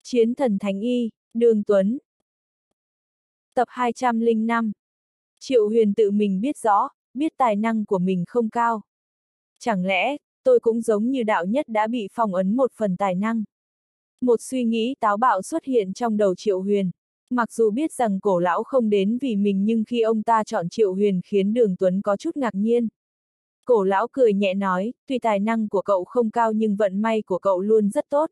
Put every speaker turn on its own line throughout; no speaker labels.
Chiến thần Thánh Y, Đường Tuấn. Tập 205. Triệu Huyền tự mình biết rõ, biết tài năng của mình không cao. Chẳng lẽ, tôi cũng giống như đạo nhất đã bị phong ấn một phần tài năng? Một suy nghĩ táo bạo xuất hiện trong đầu Triệu Huyền. Mặc dù biết rằng cổ lão không đến vì mình nhưng khi ông ta chọn Triệu Huyền khiến Đường Tuấn có chút ngạc nhiên. Cổ lão cười nhẹ nói, tuy tài năng của cậu không cao nhưng vận may của cậu luôn rất tốt.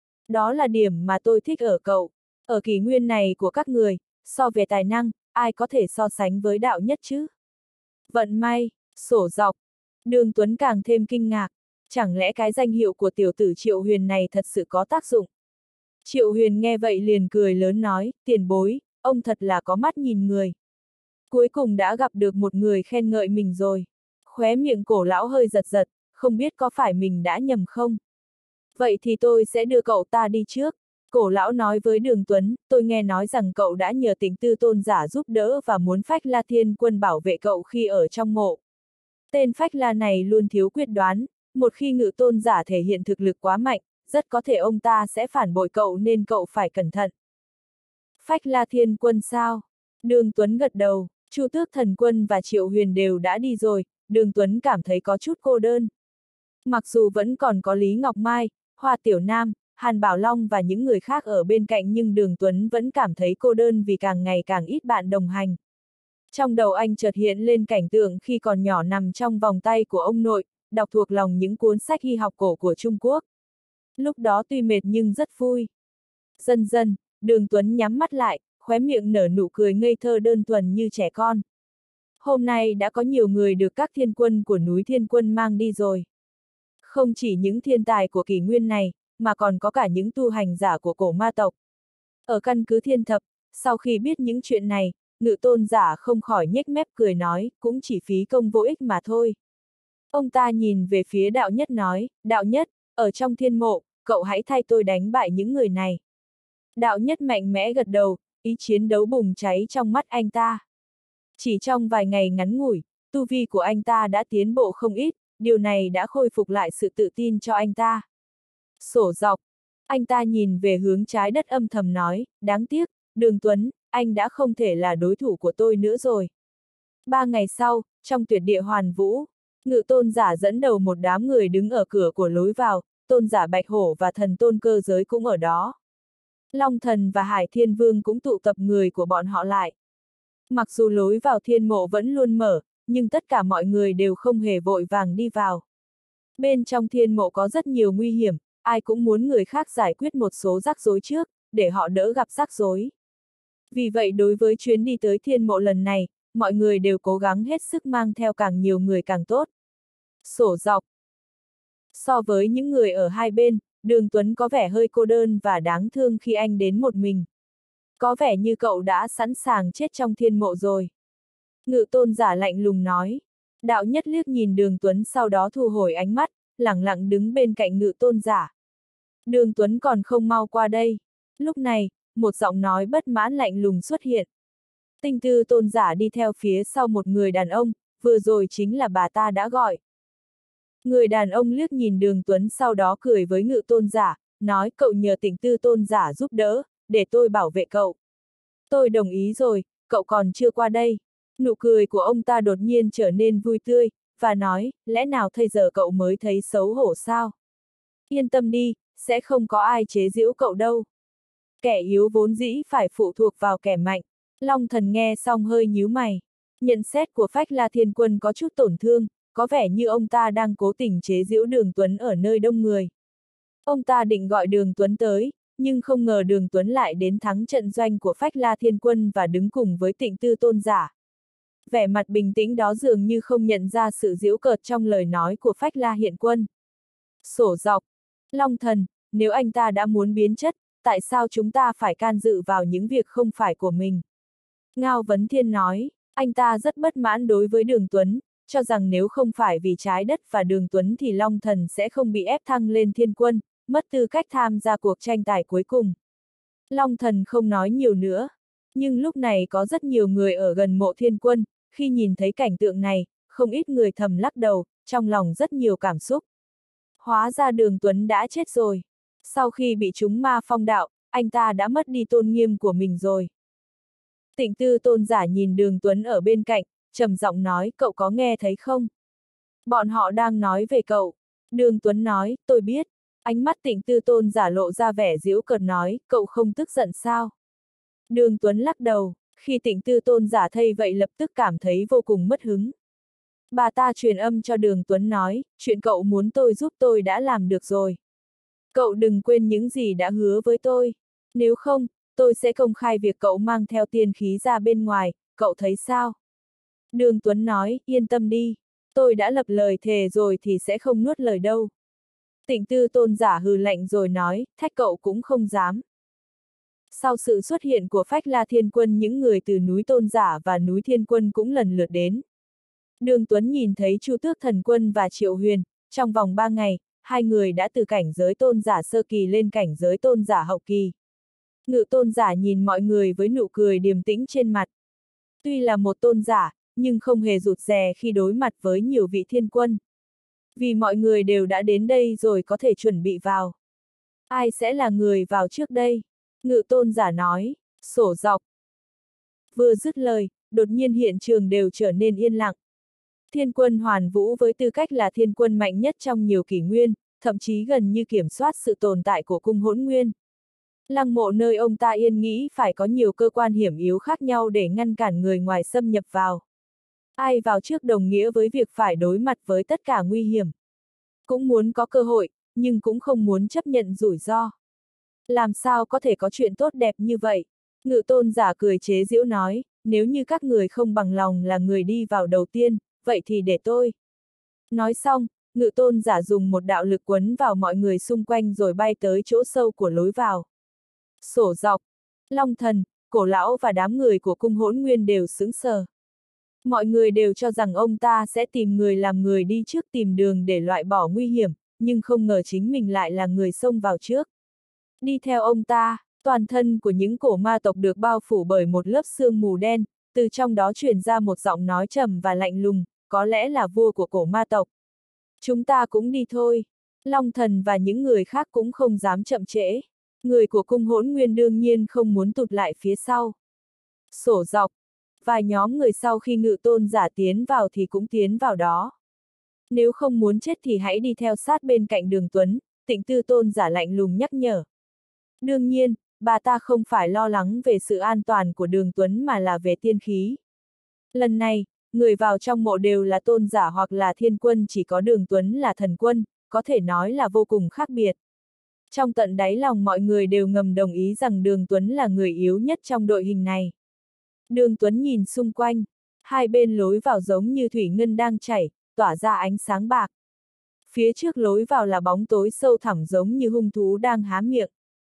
Đó là điểm mà tôi thích ở cậu. Ở kỷ nguyên này của các người, so về tài năng, ai có thể so sánh với đạo nhất chứ? Vận may, sổ dọc. Đường Tuấn càng thêm kinh ngạc. Chẳng lẽ cái danh hiệu của tiểu tử Triệu Huyền này thật sự có tác dụng? Triệu Huyền nghe vậy liền cười lớn nói, tiền bối, ông thật là có mắt nhìn người. Cuối cùng đã gặp được một người khen ngợi mình rồi. Khóe miệng cổ lão hơi giật giật, không biết có phải mình đã nhầm không? Vậy thì tôi sẽ đưa cậu ta đi trước. Cổ lão nói với Đường Tuấn, tôi nghe nói rằng cậu đã nhờ Tịnh Tư Tôn giả giúp đỡ và muốn Phách La Thiên Quân bảo vệ cậu khi ở trong mộ. Tên Phách La này luôn thiếu quyết đoán, một khi Ngự Tôn giả thể hiện thực lực quá mạnh, rất có thể ông ta sẽ phản bội cậu nên cậu phải cẩn thận. Phách La Thiên Quân sao? Đường Tuấn gật đầu, Chu Tước Thần Quân và Triệu Huyền đều đã đi rồi, Đường Tuấn cảm thấy có chút cô đơn. Mặc dù vẫn còn có Lý Ngọc Mai, Hoa Tiểu Nam, Hàn Bảo Long và những người khác ở bên cạnh nhưng Đường Tuấn vẫn cảm thấy cô đơn vì càng ngày càng ít bạn đồng hành. Trong đầu anh chợt hiện lên cảnh tượng khi còn nhỏ nằm trong vòng tay của ông nội, đọc thuộc lòng những cuốn sách y học cổ của Trung Quốc. Lúc đó tuy mệt nhưng rất vui. Dần dần, Đường Tuấn nhắm mắt lại, khóe miệng nở nụ cười ngây thơ đơn thuần như trẻ con. Hôm nay đã có nhiều người được các thiên quân của núi Thiên Quân mang đi rồi. Không chỉ những thiên tài của kỷ nguyên này, mà còn có cả những tu hành giả của cổ ma tộc. Ở căn cứ Thiên Thập, sau khi biết những chuyện này, Ngự Tôn giả không khỏi nhếch mép cười nói, cũng chỉ phí công vô ích mà thôi. Ông ta nhìn về phía đạo nhất nói, đạo nhất, ở trong thiên mộ, cậu hãy thay tôi đánh bại những người này. Đạo nhất mạnh mẽ gật đầu, ý chiến đấu bùng cháy trong mắt anh ta. Chỉ trong vài ngày ngắn ngủi, tu vi của anh ta đã tiến bộ không ít, điều này đã khôi phục lại sự tự tin cho anh ta. Sổ dọc, anh ta nhìn về hướng trái đất âm thầm nói, đáng tiếc, Đường Tuấn, anh đã không thể là đối thủ của tôi nữa rồi. 3 ngày sau, trong tuyệt địa Hoàn Vũ, Ngự Tôn giả dẫn đầu một đám người đứng ở cửa của lối vào, Tôn giả Bạch Hổ và thần Tôn Cơ Giới cũng ở đó. Long Thần và Hải Thiên Vương cũng tụ tập người của bọn họ lại. Mặc dù lối vào thiên mộ vẫn luôn mở, nhưng tất cả mọi người đều không hề vội vàng đi vào. Bên trong thiên mộ có rất nhiều nguy hiểm, ai cũng muốn người khác giải quyết một số rắc rối trước, để họ đỡ gặp rắc rối. Vì vậy đối với chuyến đi tới thiên mộ lần này, mọi người đều cố gắng hết sức mang theo càng nhiều người càng tốt. Sổ dọc. So với những người ở hai bên, Đường Tuấn có vẻ hơi cô đơn và đáng thương khi anh đến một mình. Có vẻ như cậu đã sẵn sàng chết trong thiên mộ rồi. Ngự Tôn giả lạnh lùng nói. Đạo nhất liếc nhìn Đường Tuấn sau đó thu hồi ánh mắt, lẳng lặng đứng bên cạnh Ngự Tôn giả. Đường Tuấn còn không mau qua đây. Lúc này, một giọng nói bất mãn lạnh lùng xuất hiện. Tinh Tư Tôn giả đi theo phía sau một người đàn ông, vừa rồi chính là bà ta đã gọi. Người đàn ông liếc nhìn Đường Tuấn sau đó cười với Ngự Tôn giả, nói cậu nhờ Tinh Tư Tôn giả giúp đỡ, để tôi bảo vệ cậu. Tôi đồng ý rồi, cậu còn chưa qua đây. Nụ cười của ông ta đột nhiên trở nên vui tươi, và nói, lẽ nào bây giờ cậu mới thấy xấu hổ sao? Yên tâm đi, sẽ không có ai chế giễu cậu đâu. Kẻ yếu vốn dĩ phải phụ thuộc vào kẻ mạnh. Long Thần nghe xong hơi nhíu mày. Nhận xét của Phách La Thiên Quân có chút tổn thương, có vẻ như ông ta đang cố tình chế giễu Đường Tuấn ở nơi đông người. Ông ta định gọi Đường Tuấn tới, nhưng không ngờ Đường Tuấn lại đến thắng trận doanh của Phách La Thiên Quân và đứng cùng với Tịnh Tư Tôn giả. Vẻ mặt bình tĩnh đó dường như không nhận ra sự giễu cợt trong lời nói của Phách La Hiện Quân. Sổ dọc. Long Thần, nếu anh ta đã muốn biến chất, tại sao chúng ta phải can dự vào những việc không phải của mình? Ngao Vấn Thiên nói, anh ta rất bất mãn đối với Đường Tuấn, cho rằng nếu không phải vì trái đất và Đường Tuấn thì Long Thần sẽ không bị ép thăng lên thiên quân, mất tư cách tham gia cuộc tranh tài cuối cùng. Long Thần không nói nhiều nữa, nhưng lúc này có rất nhiều người ở gần mộ thiên quân, khi nhìn thấy cảnh tượng này, không ít người thầm lắc đầu, trong lòng rất nhiều cảm xúc. Hóa ra Đường Tuấn đã chết rồi. Sau khi bị trúng ma phong đạo, anh ta đã mất đi tôn nghiêm của mình rồi. Tịnh Tư Tôn giả nhìn Đường Tuấn ở bên cạnh, trầm giọng nói, cậu có nghe thấy không? Bọn họ đang nói về cậu. Đường Tuấn nói, tôi biết. Ánh mắt Tịnh Tư Tôn giả lộ ra vẻ giễu cợt nói, cậu không tức giận sao? Đường Tuấn lắc đầu, khi Tịnh Tư Tôn giả thấy vậy lập tức cảm thấy vô cùng mất hứng. Bà ta truyền âm cho Đường Tuấn nói, chuyện cậu muốn tôi giúp tôi đã làm được rồi. Cậu đừng quên những gì đã hứa với tôi. Nếu không, tôi sẽ công khai việc cậu mang theo tiên khí ra bên ngoài, cậu thấy sao? Đường Tuấn nói, yên tâm đi. Tôi đã lập lời thề rồi thì sẽ không nuốt lời đâu. Tịnh Tư Tôn giả hừ lạnh rồi nói, thách cậu cũng không dám. Sau sự xuất hiện của Phách La Thiên Quân, những người từ núi Tôn giả và núi Thiên Quân cũng lần lượt đến. Đường Tuấn nhìn thấy Chu Tước Thần Quân và Triệu Huyền, trong vòng 3 ngày, hai người đã từ cảnh giới tôn giả sơ kỳ lên cảnh giới tôn giả hậu kỳ. Ngự tôn giả nhìn mọi người với nụ cười điềm tĩnh trên mặt. Tuy là một tôn giả, nhưng không hề rụt rè khi đối mặt với nhiều vị thiên quân. Vì mọi người đều đã đến đây rồi có thể chuẩn bị vào. Ai sẽ là người vào trước đây? Ngự tôn giả nói, sổ dọc. Vừa dứt lời, đột nhiên hiện trường đều trở nên yên lặng. Thiên quân Hoàn Vũ với tư cách là thiên quân mạnh nhất trong nhiều kỷ nguyên, thậm chí gần như kiểm soát sự tồn tại của cung hỗn nguyên. Lăng mộ nơi ông ta yên nghĩ phải có nhiều cơ quan hiểm yếu khác nhau để ngăn cản người ngoài xâm nhập vào. Ai vào trước đồng nghĩa với việc phải đối mặt với tất cả nguy hiểm. Cũng muốn có cơ hội, nhưng cũng không muốn chấp nhận rủi ro. Làm sao có thể có chuyện tốt đẹp như vậy? Ngự tôn giả cười chế giễu nói, nếu như các người không bằng lòng là người đi vào đầu tiên, vậy thì để tôi. Nói xong, ngự tôn giả dùng một đạo lực quấn vào mọi người xung quanh rồi bay tới chỗ sâu của lối vào. Sổ dọc, Long Thần, Cổ Lão và đám người của cung hỗn nguyên đều sững sờ. Mọi người đều cho rằng ông ta sẽ tìm người làm người đi trước tìm đường để loại bỏ nguy hiểm, nhưng không ngờ chính mình lại là người xông vào trước. Đi theo ông ta, toàn thân của những cổ ma tộc được bao phủ bởi một lớp sương mù đen, từ trong đó truyền ra một giọng nói trầm và lạnh lùng, có lẽ là vua của cổ ma tộc. Chúng ta cũng đi thôi. Long Thần và những người khác cũng không dám chậm trễ. Người của cung hỗn nguyên đương nhiên không muốn tụt lại phía sau. Sổ dọc. Vài nhóm người sau khi ngự tôn giả tiến vào thì cũng tiến vào đó. Nếu không muốn chết thì hãy đi theo sát bên cạnh Đường Tuấn, Tịnh Tư tôn giả lạnh lùng nhắc nhở. Đương nhiên, bà ta không phải lo lắng về sự an toàn của Đường Tuấn mà là về tiên khí. Lần này, người vào trong mộ đều là tôn giả hoặc là thiên quân, chỉ có Đường Tuấn là thần quân, có thể nói là vô cùng khác biệt. Trong tận đáy lòng mọi người đều ngầm đồng ý rằng Đường Tuấn là người yếu nhất trong đội hình này. Đường Tuấn nhìn xung quanh, hai bên lối vào giống như thủy ngân đang chảy, tỏa ra ánh sáng bạc. Phía trước lối vào là bóng tối sâu thẳm giống như hung thú đang há miệng.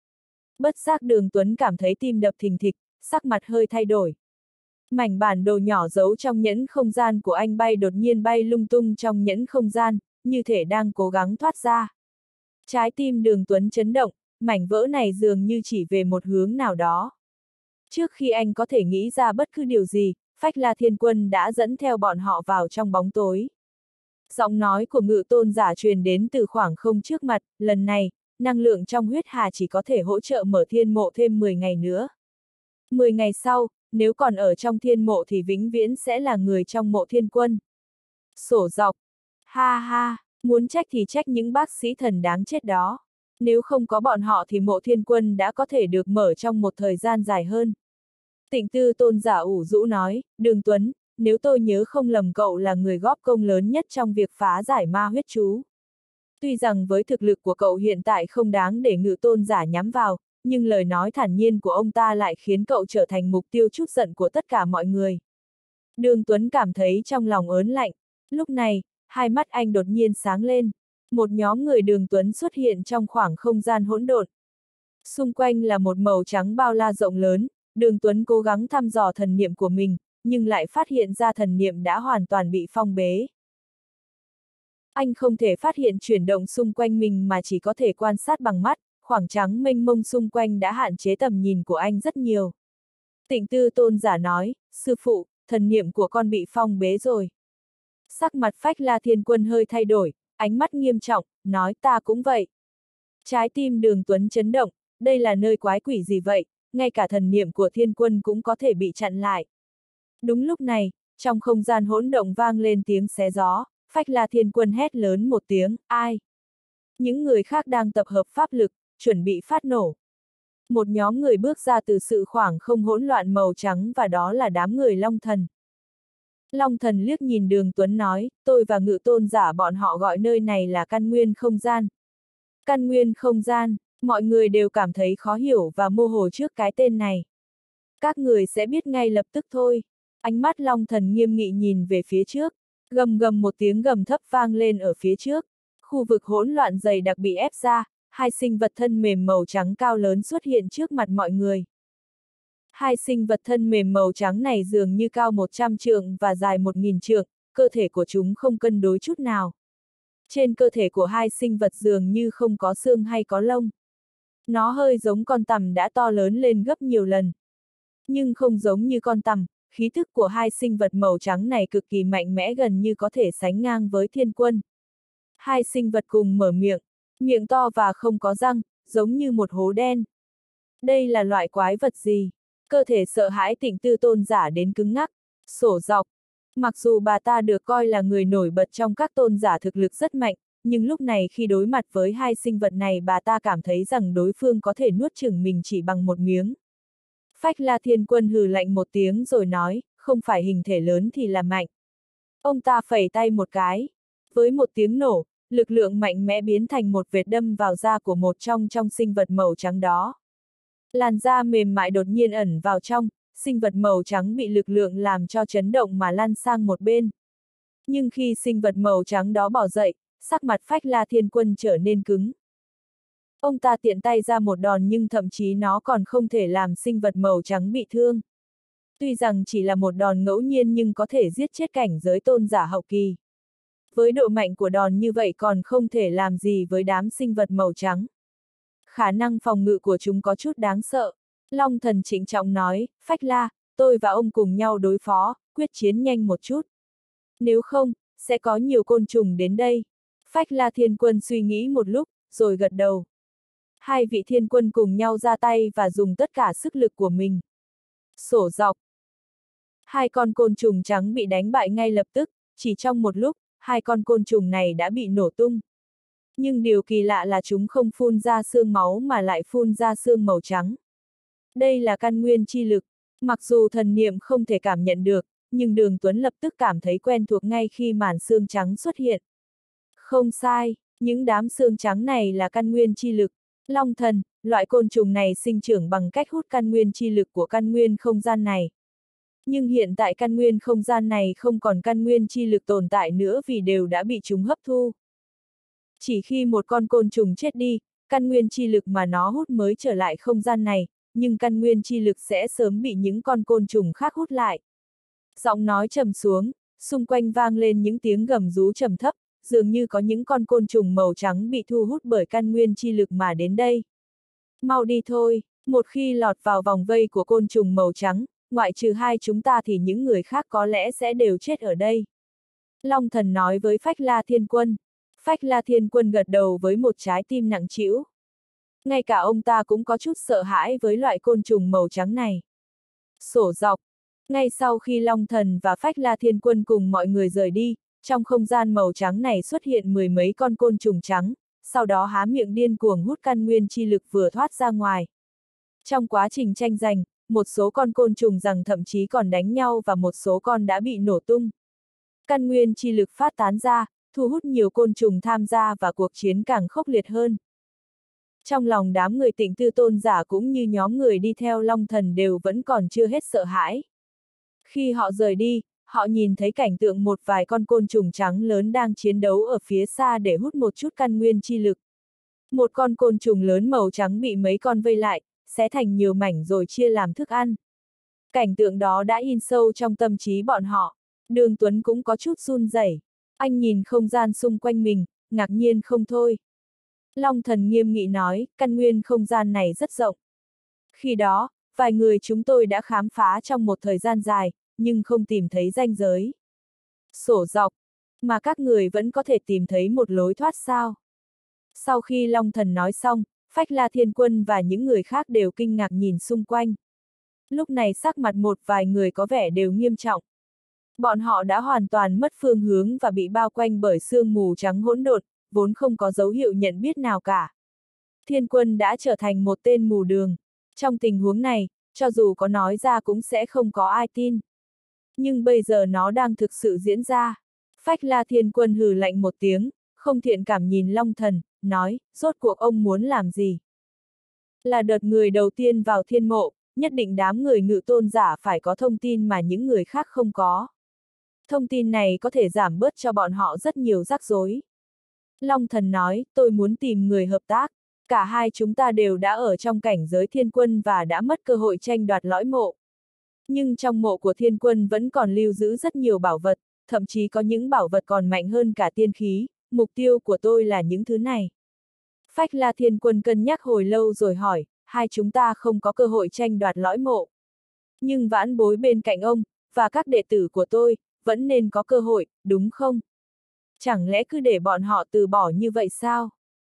Bất giác Đường Tuấn cảm thấy tim đập thình thịch, sắc mặt hơi thay đổi. Mảnh bản đồ nhỏ giấu trong nhẫn không gian của anh đột nhiên bay lung tung trong nhẫn không gian, như thể đang cố gắng thoát ra. Trái tim Đường Tuấn chấn động, mảnh vỡ này dường như chỉ về một hướng nào đó. Trước khi anh có thể nghĩ ra bất cứ điều gì, Phách La Thiên Quân đã dẫn theo bọn họ vào trong bóng tối. Giọng nói của ngự tôn giả truyền đến từ khoảng không trước mặt, lần này, năng lượng trong huyết hà chỉ có thể hỗ trợ mở thiên mộ thêm 10 ngày nữa. 10 ngày sau, nếu còn ở trong thiên mộ thì vĩnh viễn sẽ là người trong mộ thiên quân. Sổ dọc. Ha ha, muốn trách thì trách những bác sĩ thần đáng chết đó. Nếu không có bọn họ thì mộ thiên quân đã có thể được mở trong một thời gian dài hơn. Tịnh Tư tôn giả ủ rũ nói, Đường Tuấn, nếu tôi nhớ không lầm cậu là người góp công lớn nhất trong việc phá giải ma huyết chú. Tuy rằng với thực lực của cậu hiện tại không đáng để ngự tôn giả nhắm vào, nhưng lời nói thản nhiên của ông ta lại khiến cậu trở thành mục tiêu trút giận của tất cả mọi người. Đường Tuấn cảm thấy trong lòng ớn lạnh. Lúc này, hai mắt anh đột nhiên sáng lên. Một nhóm người Đường Tuấn xuất hiện trong khoảng không gian hỗn độn. Xung quanh là một màu trắng bao la rộng lớn. Đường Tuấn cố gắng thăm dò thần niệm của mình, nhưng lại phát hiện ra thần niệm đã hoàn toàn bị phong bế. Anh không thể phát hiện chuyển động xung quanh mình mà chỉ có thể quan sát bằng mắt, khoảng trắng mênh mông xung quanh đã hạn chế tầm nhìn của anh rất nhiều. Tịnh Tư tôn giả nói, sư phụ, thần niệm của con bị phong bế rồi. Sắc mặt Phách La Thiên Quân hơi thay đổi, ánh mắt nghiêm trọng, nói ta cũng vậy. Trái tim Đường Tuấn chấn động, đây là nơi quái quỷ gì vậy, ngay cả thần niệm của thiên quân cũng có thể bị chặn lại. Đúng lúc này, trong không gian hỗn động vang lên tiếng xé gió, Phách La Thiên Quân hét lớn một tiếng, ai? Những người khác đang tập hợp pháp lực, chuẩn bị phát nổ. Một nhóm người bước ra từ sự khoảng không hỗn loạn màu trắng và đó là đám người Long Thần. Long Thần liếc nhìn Đường Tuấn nói, tôi và Ngự Tôn giả bọn họ gọi nơi này là căn nguyên không gian. Căn nguyên không gian, mọi người đều cảm thấy khó hiểu và mơ hồ trước cái tên này. Các người sẽ biết ngay lập tức thôi. Ánh mắt Long Thần nghiêm nghị nhìn về phía trước, gầm gầm một tiếng gầm thấp vang lên ở phía trước. Khu vực hỗn loạn dày đặc bị ép ra, hai sinh vật thân mềm màu trắng cao lớn xuất hiện trước mặt mọi người. Hai sinh vật thân mềm màu trắng này dường như cao 100 trượng và dài 1000 trượng, cơ thể của chúng không cân đối chút nào. Trên cơ thể của hai sinh vật dường như không có xương hay có lông. Nó hơi giống con tằm đã to lớn lên gấp nhiều lần. Nhưng không giống như con tằm, khí thức của hai sinh vật màu trắng này cực kỳ mạnh mẽ gần như có thể sánh ngang với thiên quân. Hai sinh vật cùng mở miệng, miệng to và không có răng, giống như một hố đen. Đây là loại quái vật gì? Cơ thể sợ hãi Tịnh Tư tôn giả đến cứng ngắc, sổ dọc. Mặc dù bà ta được coi là người nổi bật trong các tôn giả thực lực rất mạnh, nhưng lúc này khi đối mặt với hai sinh vật này bà ta cảm thấy rằng đối phương có thể nuốt chửng mình chỉ bằng một miếng. Phách La Thiên Quân hừ lạnh một tiếng rồi nói, không phải hình thể lớn thì là mạnh. Ông ta phẩy tay một cái. Với một tiếng nổ, lực lượng mạnh mẽ biến thành một vệt đâm vào da của một trong sinh vật màu trắng đó. Làn da mềm mại đột nhiên ẩn vào trong, sinh vật màu trắng bị lực lượng làm cho chấn động mà lăn sang một bên. Nhưng khi sinh vật màu trắng đó bỏ dậy, sắc mặt Phách La Thiên Quân trở nên cứng. Ông ta tiện tay ra một đòn nhưng thậm chí nó còn không thể làm sinh vật màu trắng bị thương. Tuy rằng chỉ là một đòn ngẫu nhiên nhưng có thể giết chết cảnh giới tôn giả hậu kỳ. Với độ mạnh của đòn như vậy còn không thể làm gì với đám sinh vật màu trắng. Khả năng phòng ngự của chúng có chút đáng sợ. Long Thần trịnh trọng nói, Phách La, tôi và ông cùng nhau đối phó, quyết chiến nhanh một chút. Nếu không, sẽ có nhiều côn trùng đến đây. Phách La Thiên Quân suy nghĩ một lúc, rồi gật đầu. Hai vị thiên quân cùng nhau ra tay và dùng tất cả sức lực của mình. Sổ dọc. Hai con côn trùng trắng bị đánh bại ngay lập tức, chỉ trong một lúc, hai con côn trùng này đã bị nổ tung. Nhưng điều kỳ lạ là chúng không phun ra xương máu mà lại phun ra xương màu trắng. Đây là căn nguyên chi lực, mặc dù thần niệm không thể cảm nhận được, nhưng Đường Tuấn lập tức cảm thấy quen thuộc ngay khi màn xương trắng xuất hiện. Không sai, những đám xương trắng này là căn nguyên chi lực. Long Thần, loại côn trùng này sinh trưởng bằng cách hút căn nguyên chi lực của căn nguyên không gian này. Nhưng hiện tại căn nguyên không gian này không còn căn nguyên chi lực tồn tại nữa vì đều đã bị chúng hấp thu. Chỉ khi một con côn trùng chết đi, căn nguyên chi lực mà nó hút mới trở lại không gian này, nhưng căn nguyên chi lực sẽ sớm bị những con côn trùng khác hút lại. Giọng nói trầm xuống, xung quanh vang lên những tiếng gầm rú trầm thấp, dường như có những con côn trùng màu trắng bị thu hút bởi căn nguyên chi lực mà đến đây. Mau đi thôi, một khi lọt vào vòng vây của côn trùng màu trắng, ngoại trừ hai chúng ta thì những người khác có lẽ sẽ đều chết ở đây. Long Thần nói với Phách La Thiên Quân. Phách La Thiên Quân gật đầu với một trái tim nặng trĩu. Ngay cả ông ta cũng có chút sợ hãi với loại côn trùng màu trắng này. Sổ dọc. Ngay sau khi Long Thần và Phách La Thiên Quân cùng mọi người rời đi, trong không gian màu trắng này xuất hiện mười mấy con côn trùng trắng, sau đó há miệng điên cuồng hút căn nguyên chi lực vừa thoát ra ngoài. Trong quá trình tranh giành, một số con côn trùng rằng thậm chí còn đánh nhau và một số con đã bị nổ tung. Căn nguyên chi lực phát tán ra, thu hút nhiều côn trùng tham gia và cuộc chiến càng khốc liệt hơn. Trong lòng đám người Tịnh Tư tôn giả cũng như nhóm người đi theo Long Thần đều vẫn còn chưa hết sợ hãi. Khi họ rời đi, họ nhìn thấy cảnh tượng một vài con côn trùng trắng lớn đang chiến đấu ở phía xa để hút một chút căn nguyên chi lực. Một con côn trùng lớn màu trắng bị mấy con vây lại, xé thành nhiều mảnh rồi chia làm thức ăn. Cảnh tượng đó đã in sâu trong tâm trí bọn họ. Đường Tuấn cũng có chút run rẩy. Anh nhìn không gian xung quanh mình, ngạc nhiên không thôi. Long Thần nghiêm nghị nói, căn nguyên không gian này rất rộng. Khi đó, vài người chúng tôi đã khám phá trong một thời gian dài, nhưng không tìm thấy ranh giới. Sổ dọc, mà các người vẫn có thể tìm thấy một lối thoát sao? Sau khi Long Thần nói xong, Phách La Thiên Quân và những người khác đều kinh ngạc nhìn xung quanh. Lúc này sắc mặt một vài người có vẻ đều nghiêm trọng. Bọn họ đã hoàn toàn mất phương hướng và bị bao quanh bởi sương mù trắng hỗn độn, vốn không có dấu hiệu nhận biết nào cả. Thiên Quân đã trở thành một tên mù đường. Trong tình huống này, cho dù có nói ra cũng sẽ không có ai tin. Nhưng bây giờ nó đang thực sự diễn ra. Phách La Thiên Quân hừ lạnh một tiếng, không thiện cảm nhìn Long Thần, nói, rốt cuộc ông muốn làm gì? Là đợt người đầu tiên vào thiên mộ, nhất định đám người Ngự Tôn giả phải có thông tin mà những người khác không có. Thông tin này có thể giảm bớt cho bọn họ rất nhiều rắc rối. Long Thần nói, tôi muốn tìm người hợp tác. Cả hai chúng ta đều đã ở trong cảnh giới thiên quân và đã mất cơ hội tranh đoạt lõi mộ. Nhưng trong mộ của thiên quân vẫn còn lưu giữ rất nhiều bảo vật, thậm chí có những bảo vật còn mạnh hơn cả tiên khí, mục tiêu của tôi là những thứ này. Phách La Thiên Quân cân nhắc hồi lâu rồi hỏi, hai chúng ta không có cơ hội tranh đoạt lõi mộ. Nhưng vãn bối bên cạnh ông, và các đệ tử của tôi, vẫn nên có cơ hội, đúng không? Chẳng lẽ cứ để bọn họ từ bỏ như vậy sao?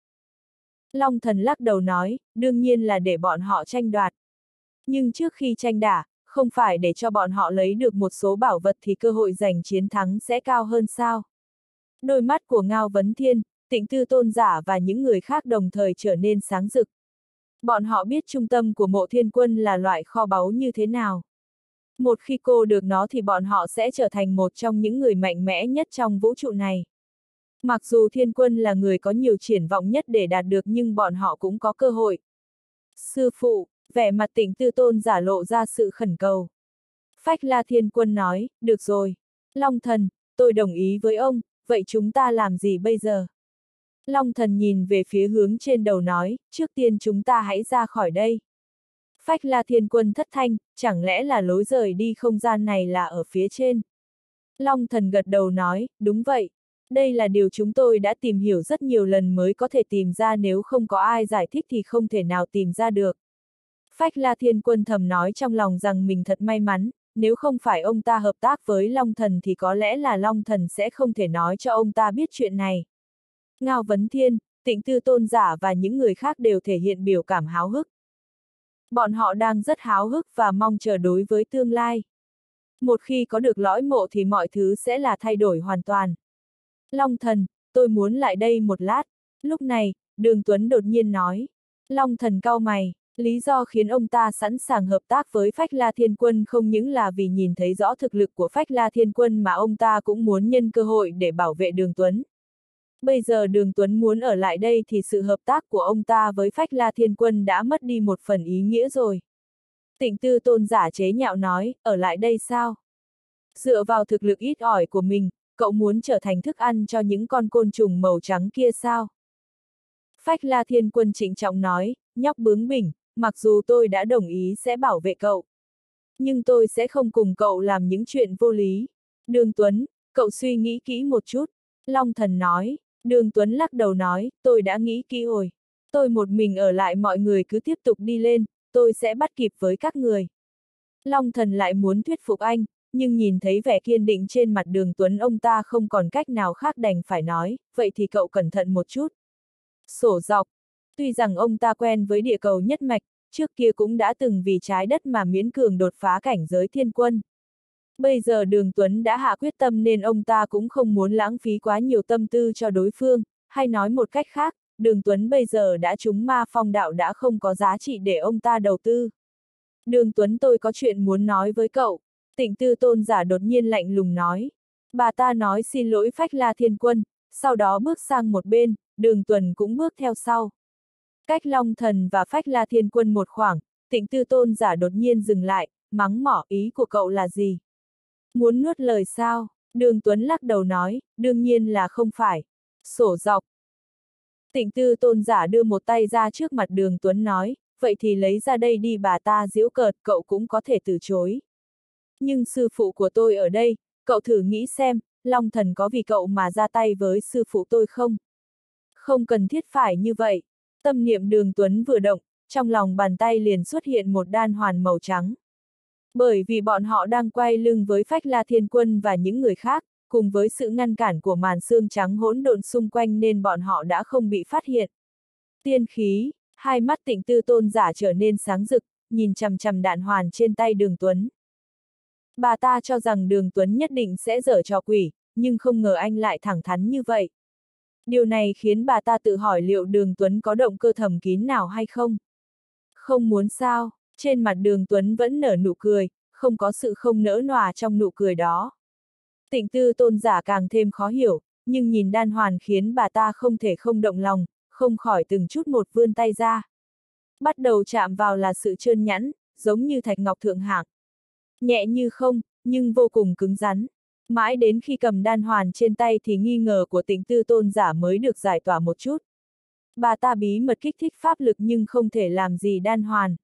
Long Thần lắc đầu nói, đương nhiên là để bọn họ tranh đoạt. Nhưng trước khi tranh đả, không phải để cho bọn họ lấy được một số bảo vật thì cơ hội giành chiến thắng sẽ cao hơn sao? Đôi mắt của Ngao Vấn Thiên, Tịnh Tư Tôn giả và những người khác đồng thời trở nên sáng rực. Bọn họ biết trung tâm của mộ thiên quân là loại kho báu như thế nào. Một khi cô được nó thì bọn họ sẽ trở thành một trong những người mạnh mẽ nhất trong vũ trụ này. Mặc dù thiên quân là người có nhiều triển vọng nhất để đạt được nhưng bọn họ cũng có cơ hội. Sư phụ, vẻ mặt Tịnh Tư Tôn giả lộ ra sự khẩn cầu. Phách La Thiên Quân nói, được rồi. Long Thần, tôi đồng ý với ông, vậy chúng ta làm gì bây giờ? Long Thần nhìn về phía hướng trên đầu nói, trước tiên chúng ta hãy ra khỏi đây. Phách La Thiên Quân thất thanh, chẳng lẽ là lối rời đi không gian này là ở phía trên? Long Thần gật đầu nói, đúng vậy. Đây là điều chúng tôi đã tìm hiểu rất nhiều lần mới có thể tìm ra, nếu không có ai giải thích thì không thể nào tìm ra được. Phách La Thiên Quân thầm nói trong lòng rằng mình thật may mắn, nếu không phải ông ta hợp tác với Long Thần thì có lẽ là Long Thần sẽ không thể nói cho ông ta biết chuyện này. Ngao Vấn Thiên, Tịnh Tư Tôn giả và những người khác đều thể hiện biểu cảm háo hức. Bọn họ đang rất háo hức và mong chờ đối với tương lai. Một khi có được lõi mộ thì mọi thứ sẽ là thay đổi hoàn toàn. Long Thần, tôi muốn lại đây một lát. Lúc này, Đường Tuấn đột nhiên nói. Long Thần cau mày, lý do khiến ông ta sẵn sàng hợp tác với Phách La Thiên Quân không những là vì nhìn thấy rõ thực lực của Phách La Thiên Quân mà ông ta cũng muốn nhân cơ hội để bảo vệ Đường Tuấn. Bây giờ Đường Tuấn muốn ở lại đây thì sự hợp tác của ông ta với Phách La Thiên Quân đã mất đi một phần ý nghĩa rồi. Tịnh Tư Tôn giả chế nhạo nói, ở lại đây sao? Dựa vào thực lực ít ỏi của mình, cậu muốn trở thành thức ăn cho những con côn trùng màu trắng kia sao? Phách La Thiên Quân trịnh trọng nói, nhóc bướng bỉnh, mặc dù tôi đã đồng ý sẽ bảo vệ cậu. Nhưng tôi sẽ không cùng cậu làm những chuyện vô lý. Đường Tuấn, cậu suy nghĩ kỹ một chút. Long Thần nói. Đường Tuấn lắc đầu nói, tôi đã nghĩ kỹ rồi. Tôi một mình ở lại, mọi người cứ tiếp tục đi lên, tôi sẽ bắt kịp với các người. Long Thần lại muốn thuyết phục anh, nhưng nhìn thấy vẻ kiên định trên mặt Đường Tuấn ông ta không còn cách nào khác đành phải nói, vậy thì cậu cẩn thận một chút. Sổ dọc. Tuy rằng ông ta quen với địa cầu nhất mạch, trước kia cũng đã từng vì trái đất mà miễn cường đột phá cảnh giới thiên quân. Bây giờ Đường Tuấn đã hạ quyết tâm nên ông ta cũng không muốn lãng phí quá nhiều tâm tư cho đối phương, hay nói một cách khác, Đường Tuấn bây giờ đã trúng ma phong đạo đã không có giá trị để ông ta đầu tư. Đường Tuấn, tôi có chuyện muốn nói với cậu. Tịnh Tư Tôn giả đột nhiên lạnh lùng nói. Bà ta nói xin lỗi Phách La Thiên Quân, sau đó bước sang một bên, Đường Tuấn cũng bước theo sau. Cách Long Thần và Phách La Thiên Quân một khoảng, Tịnh Tư Tôn giả đột nhiên dừng lại, mắng mỏ, ý của cậu là gì? Muốn nuốt lời sao? Đường Tuấn lắc đầu nói, đương nhiên là không phải. Sổ dọc. Tịnh Tư Tôn giả đưa một tay ra trước mặt Đường Tuấn nói, vậy thì lấy ra đây đi, bà ta giễu cợt, cậu cũng có thể từ chối. Nhưng sư phụ của tôi ở đây, cậu thử nghĩ xem, Long Thần có vì cậu mà ra tay với sư phụ tôi không? Không cần thiết phải như vậy. Tâm niệm Đường Tuấn vừa động, trong lòng bàn tay liền xuất hiện một đan hoàn màu trắng. Bởi vì bọn họ đang quay lưng với Phách La Thiên Quân và những người khác, cùng với sự ngăn cản của màn sương trắng hỗn độn xung quanh nên bọn họ đã không bị phát hiện. Tiên khí, Hai mắt Tịnh Tư Tôn giả trở nên sáng rực, nhìn chằm chằm đạn hoàn trên tay Đường Tuấn. Bà ta cho rằng Đường Tuấn nhất định sẽ giở trò quỷ, nhưng không ngờ anh lại thẳng thắn như vậy. Điều này khiến bà ta tự hỏi liệu Đường Tuấn có động cơ thầm kín nào hay không. Không muốn sao, trên mặt Đường Tuấn vẫn nở nụ cười, không có sự không nỡ nọa trong nụ cười đó. Tịnh Tư Tôn giả càng thêm khó hiểu, nhưng nhìn đan hoàn khiến bà ta không thể không động lòng, không khỏi từng chút một vươn tay ra. Bắt đầu chạm vào là sự trơn nhẵn, giống như thạch ngọc thượng hạng. Nhẹ như không, nhưng vô cùng cứng rắn. Mãi đến khi cầm đan hoàn trên tay thì nghi ngờ của Tịnh Tư Tôn giả mới được giải tỏa một chút. Bà ta bí mật kích thích pháp lực nhưng không thể làm gì đan hoàn.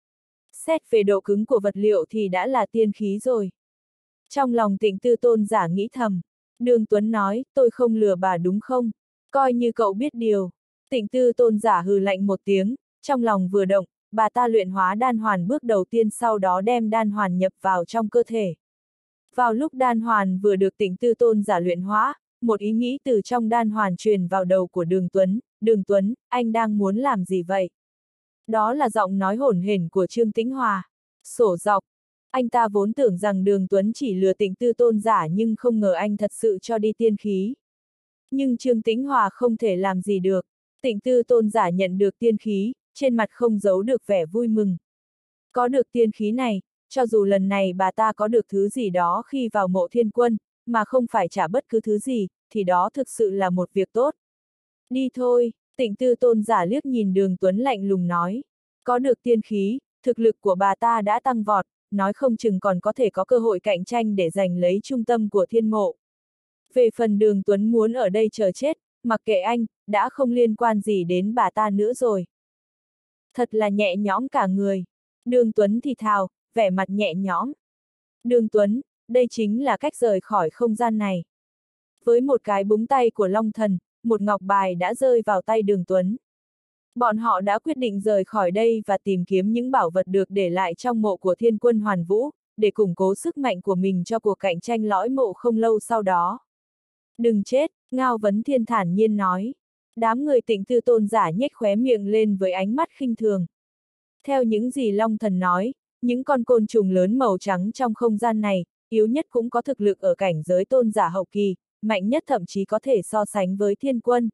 Xét về độ cứng của vật liệu thì đã là tiên khí rồi. Trong lòng Tịnh Tư Tôn giả nghĩ thầm. Đường Tuấn nói, tôi không lừa bà đúng không? Coi như cậu biết điều. Tịnh Tư Tôn giả hừ lạnh một tiếng, trong lòng vừa động, bà ta luyện hóa đan hoàn bước đầu tiên, sau đó đem đan hoàn nhập vào trong cơ thể. Vào lúc đan hoàn vừa được Tịnh Tư Tôn giả luyện hóa, một ý nghĩ từ trong đan hoàn truyền vào đầu của Đường Tuấn. Đường Tuấn, anh đang muốn làm gì vậy? Đó là giọng nói hổn hển của Trương Tĩnh Hòa. Sổ dọc. Anh ta vốn tưởng rằng Đường Tuấn chỉ lừa Tịnh Tư Tôn giả nhưng không ngờ anh thật sự cho đi tiên khí. Nhưng Trương Tĩnh Hòa không thể làm gì được. Tịnh Tư Tôn giả nhận được tiên khí, trên mặt không giấu được vẻ vui mừng. Có được tiên khí này, cho dù lần này bà ta có được thứ gì đó khi vào Mộ Thiên Quân, mà không phải trả bất cứ thứ gì, thì đó thực sự là một việc tốt. Đi thôi, Tịnh Tư Tôn giả liếc nhìn Đường Tuấn lạnh lùng nói. Có được tiên khí, thực lực của bà ta đã tăng vọt, nói không chừng còn có thể có cơ hội cạnh tranh để giành lấy trung tâm của thiên mộ. Về phần Đường Tuấn muốn ở đây chờ chết, mặc kệ anh, đã không liên quan gì đến bà ta nữa rồi. Thật là nhẹ nhõm cả người. Đường Tuấn thì thào, vẻ mặt nhẹ nhõm. Đường Tuấn, đây chính là cách rời khỏi không gian này. Với một cái búng tay của Long Thần, một ngọc bài đã rơi vào tay Đường Tuấn. Bọn họ đã quyết định rời khỏi đây và tìm kiếm những bảo vật được để lại trong mộ của Thiên Quân Hoàn Vũ, để củng cố sức mạnh của mình cho cuộc cạnh tranh lõi mộ không lâu sau đó. Đừng chết, Ngao Vấn Thiên thản nhiên nói. Đám người Tịnh Tư Tôn giả nhếch khóe miệng lên với ánh mắt khinh thường. Theo những gì Long Thần nói, những con côn trùng lớn màu trắng trong không gian này, yếu nhất cũng có thực lực ở cảnh giới tôn giả hậu kỳ, mạnh nhất thậm chí có thể so sánh với Thiên Quân.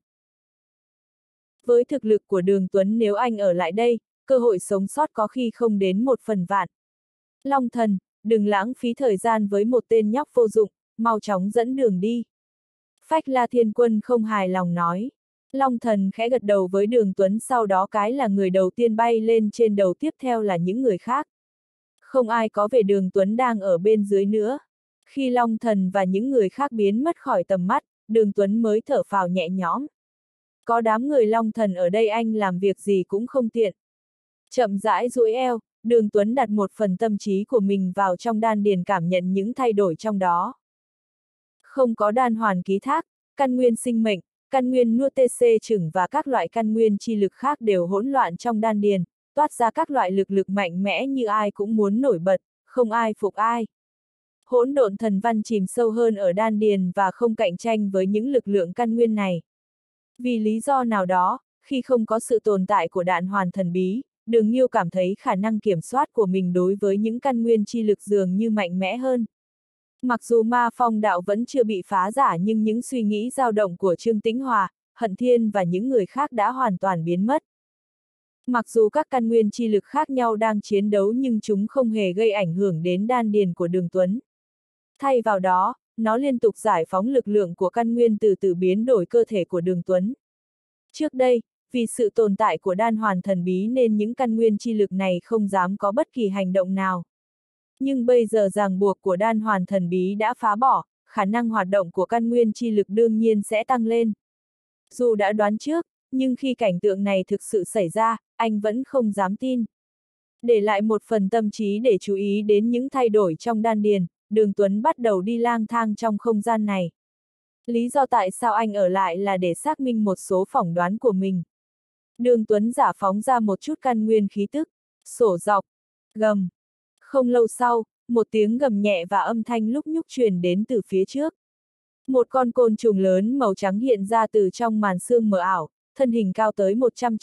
Với thực lực của Đường Tuấn, nếu anh ở lại đây, cơ hội sống sót có khi không đến 1/1000. Long Thần, đừng lãng phí thời gian với một tên nhóc vô dụng, mau chóng dẫn đường đi. Phách La Thiên Quân không hài lòng nói. Long Thần khẽ gật đầu với Đường Tuấn, sau đó cái là người đầu tiên bay lên trên đầu, tiếp theo là những người khác. Không ai có về Đường Tuấn đang ở bên dưới nữa. Khi Long Thần và những người khác biến mất khỏi tầm mắt, Đường Tuấn mới thở phào nhẹ nhõm. Có đám người Long Thần ở đây anh làm việc gì cũng không tiện. Chậm rãi duỗi eo, Đường Tuấn đặt một phần tâm trí của mình vào trong đan điền, cảm nhận những thay đổi trong đó. Không có đan hoàn ký thác, căn nguyên sinh mệnh, căn nguyên nuốt tc chừng và các loại căn nguyên chi lực khác đều hỗn loạn trong đan điền, toát ra các loại lực mạnh mẽ như ai cũng muốn nổi bật, không ai phục ai. Hỗn độn thần văn chìm sâu hơn ở đan điền và không cạnh tranh với những lực lượng căn nguyên này. Vì lý do nào đó, khi không có sự tồn tại của đạn hoàn thần bí, Đường Nghiêu cảm thấy khả năng kiểm soát của mình đối với những căn nguyên chi lực dường như mạnh mẽ hơn. Mặc dù ma phong đạo vẫn chưa bị phá giải, nhưng những suy nghĩ dao động của Trương Tĩnh Hòa, Hận Thiên và những người khác đã hoàn toàn biến mất. Mặc dù các căn nguyên chi lực khác nhau đang chiến đấu nhưng chúng không hề gây ảnh hưởng đến đan điền của Đường Tuấn. Thay vào đó, nó liên tục giải phóng lực lượng của căn nguyên, từ từ biến đổi cơ thể của Đường Tuấn. Trước đây, vì sự tồn tại của đan hoàn thần bí nên những căn nguyên chi lực này không dám có bất kỳ hành động nào. Nhưng bây giờ ràng buộc của đan hoàn thần bí đã phá bỏ, khả năng hoạt động của căn nguyên chi lực đương nhiên sẽ tăng lên. Dù đã đoán trước, nhưng khi cảnh tượng này thực sự xảy ra, anh vẫn không dám tin. Để lại một phần tâm trí để chú ý đến những thay đổi trong đan điền, Đường Tuấn bắt đầu đi lang thang trong không gian này. Lý do tại sao anh ở lại là để xác minh một số phỏng đoán của mình. Đường Tuấn giả phóng ra một chút căn nguyên khí tức, sổ dọc, gầm. Không lâu sau, một tiếng gầm nhẹ và âm thanh lúc nhúc truyền đến từ phía trước. Một con côn trùng lớn màu trắng hiện ra từ trong màn sương mờ ảo, thân hình cao tới 100 trượng,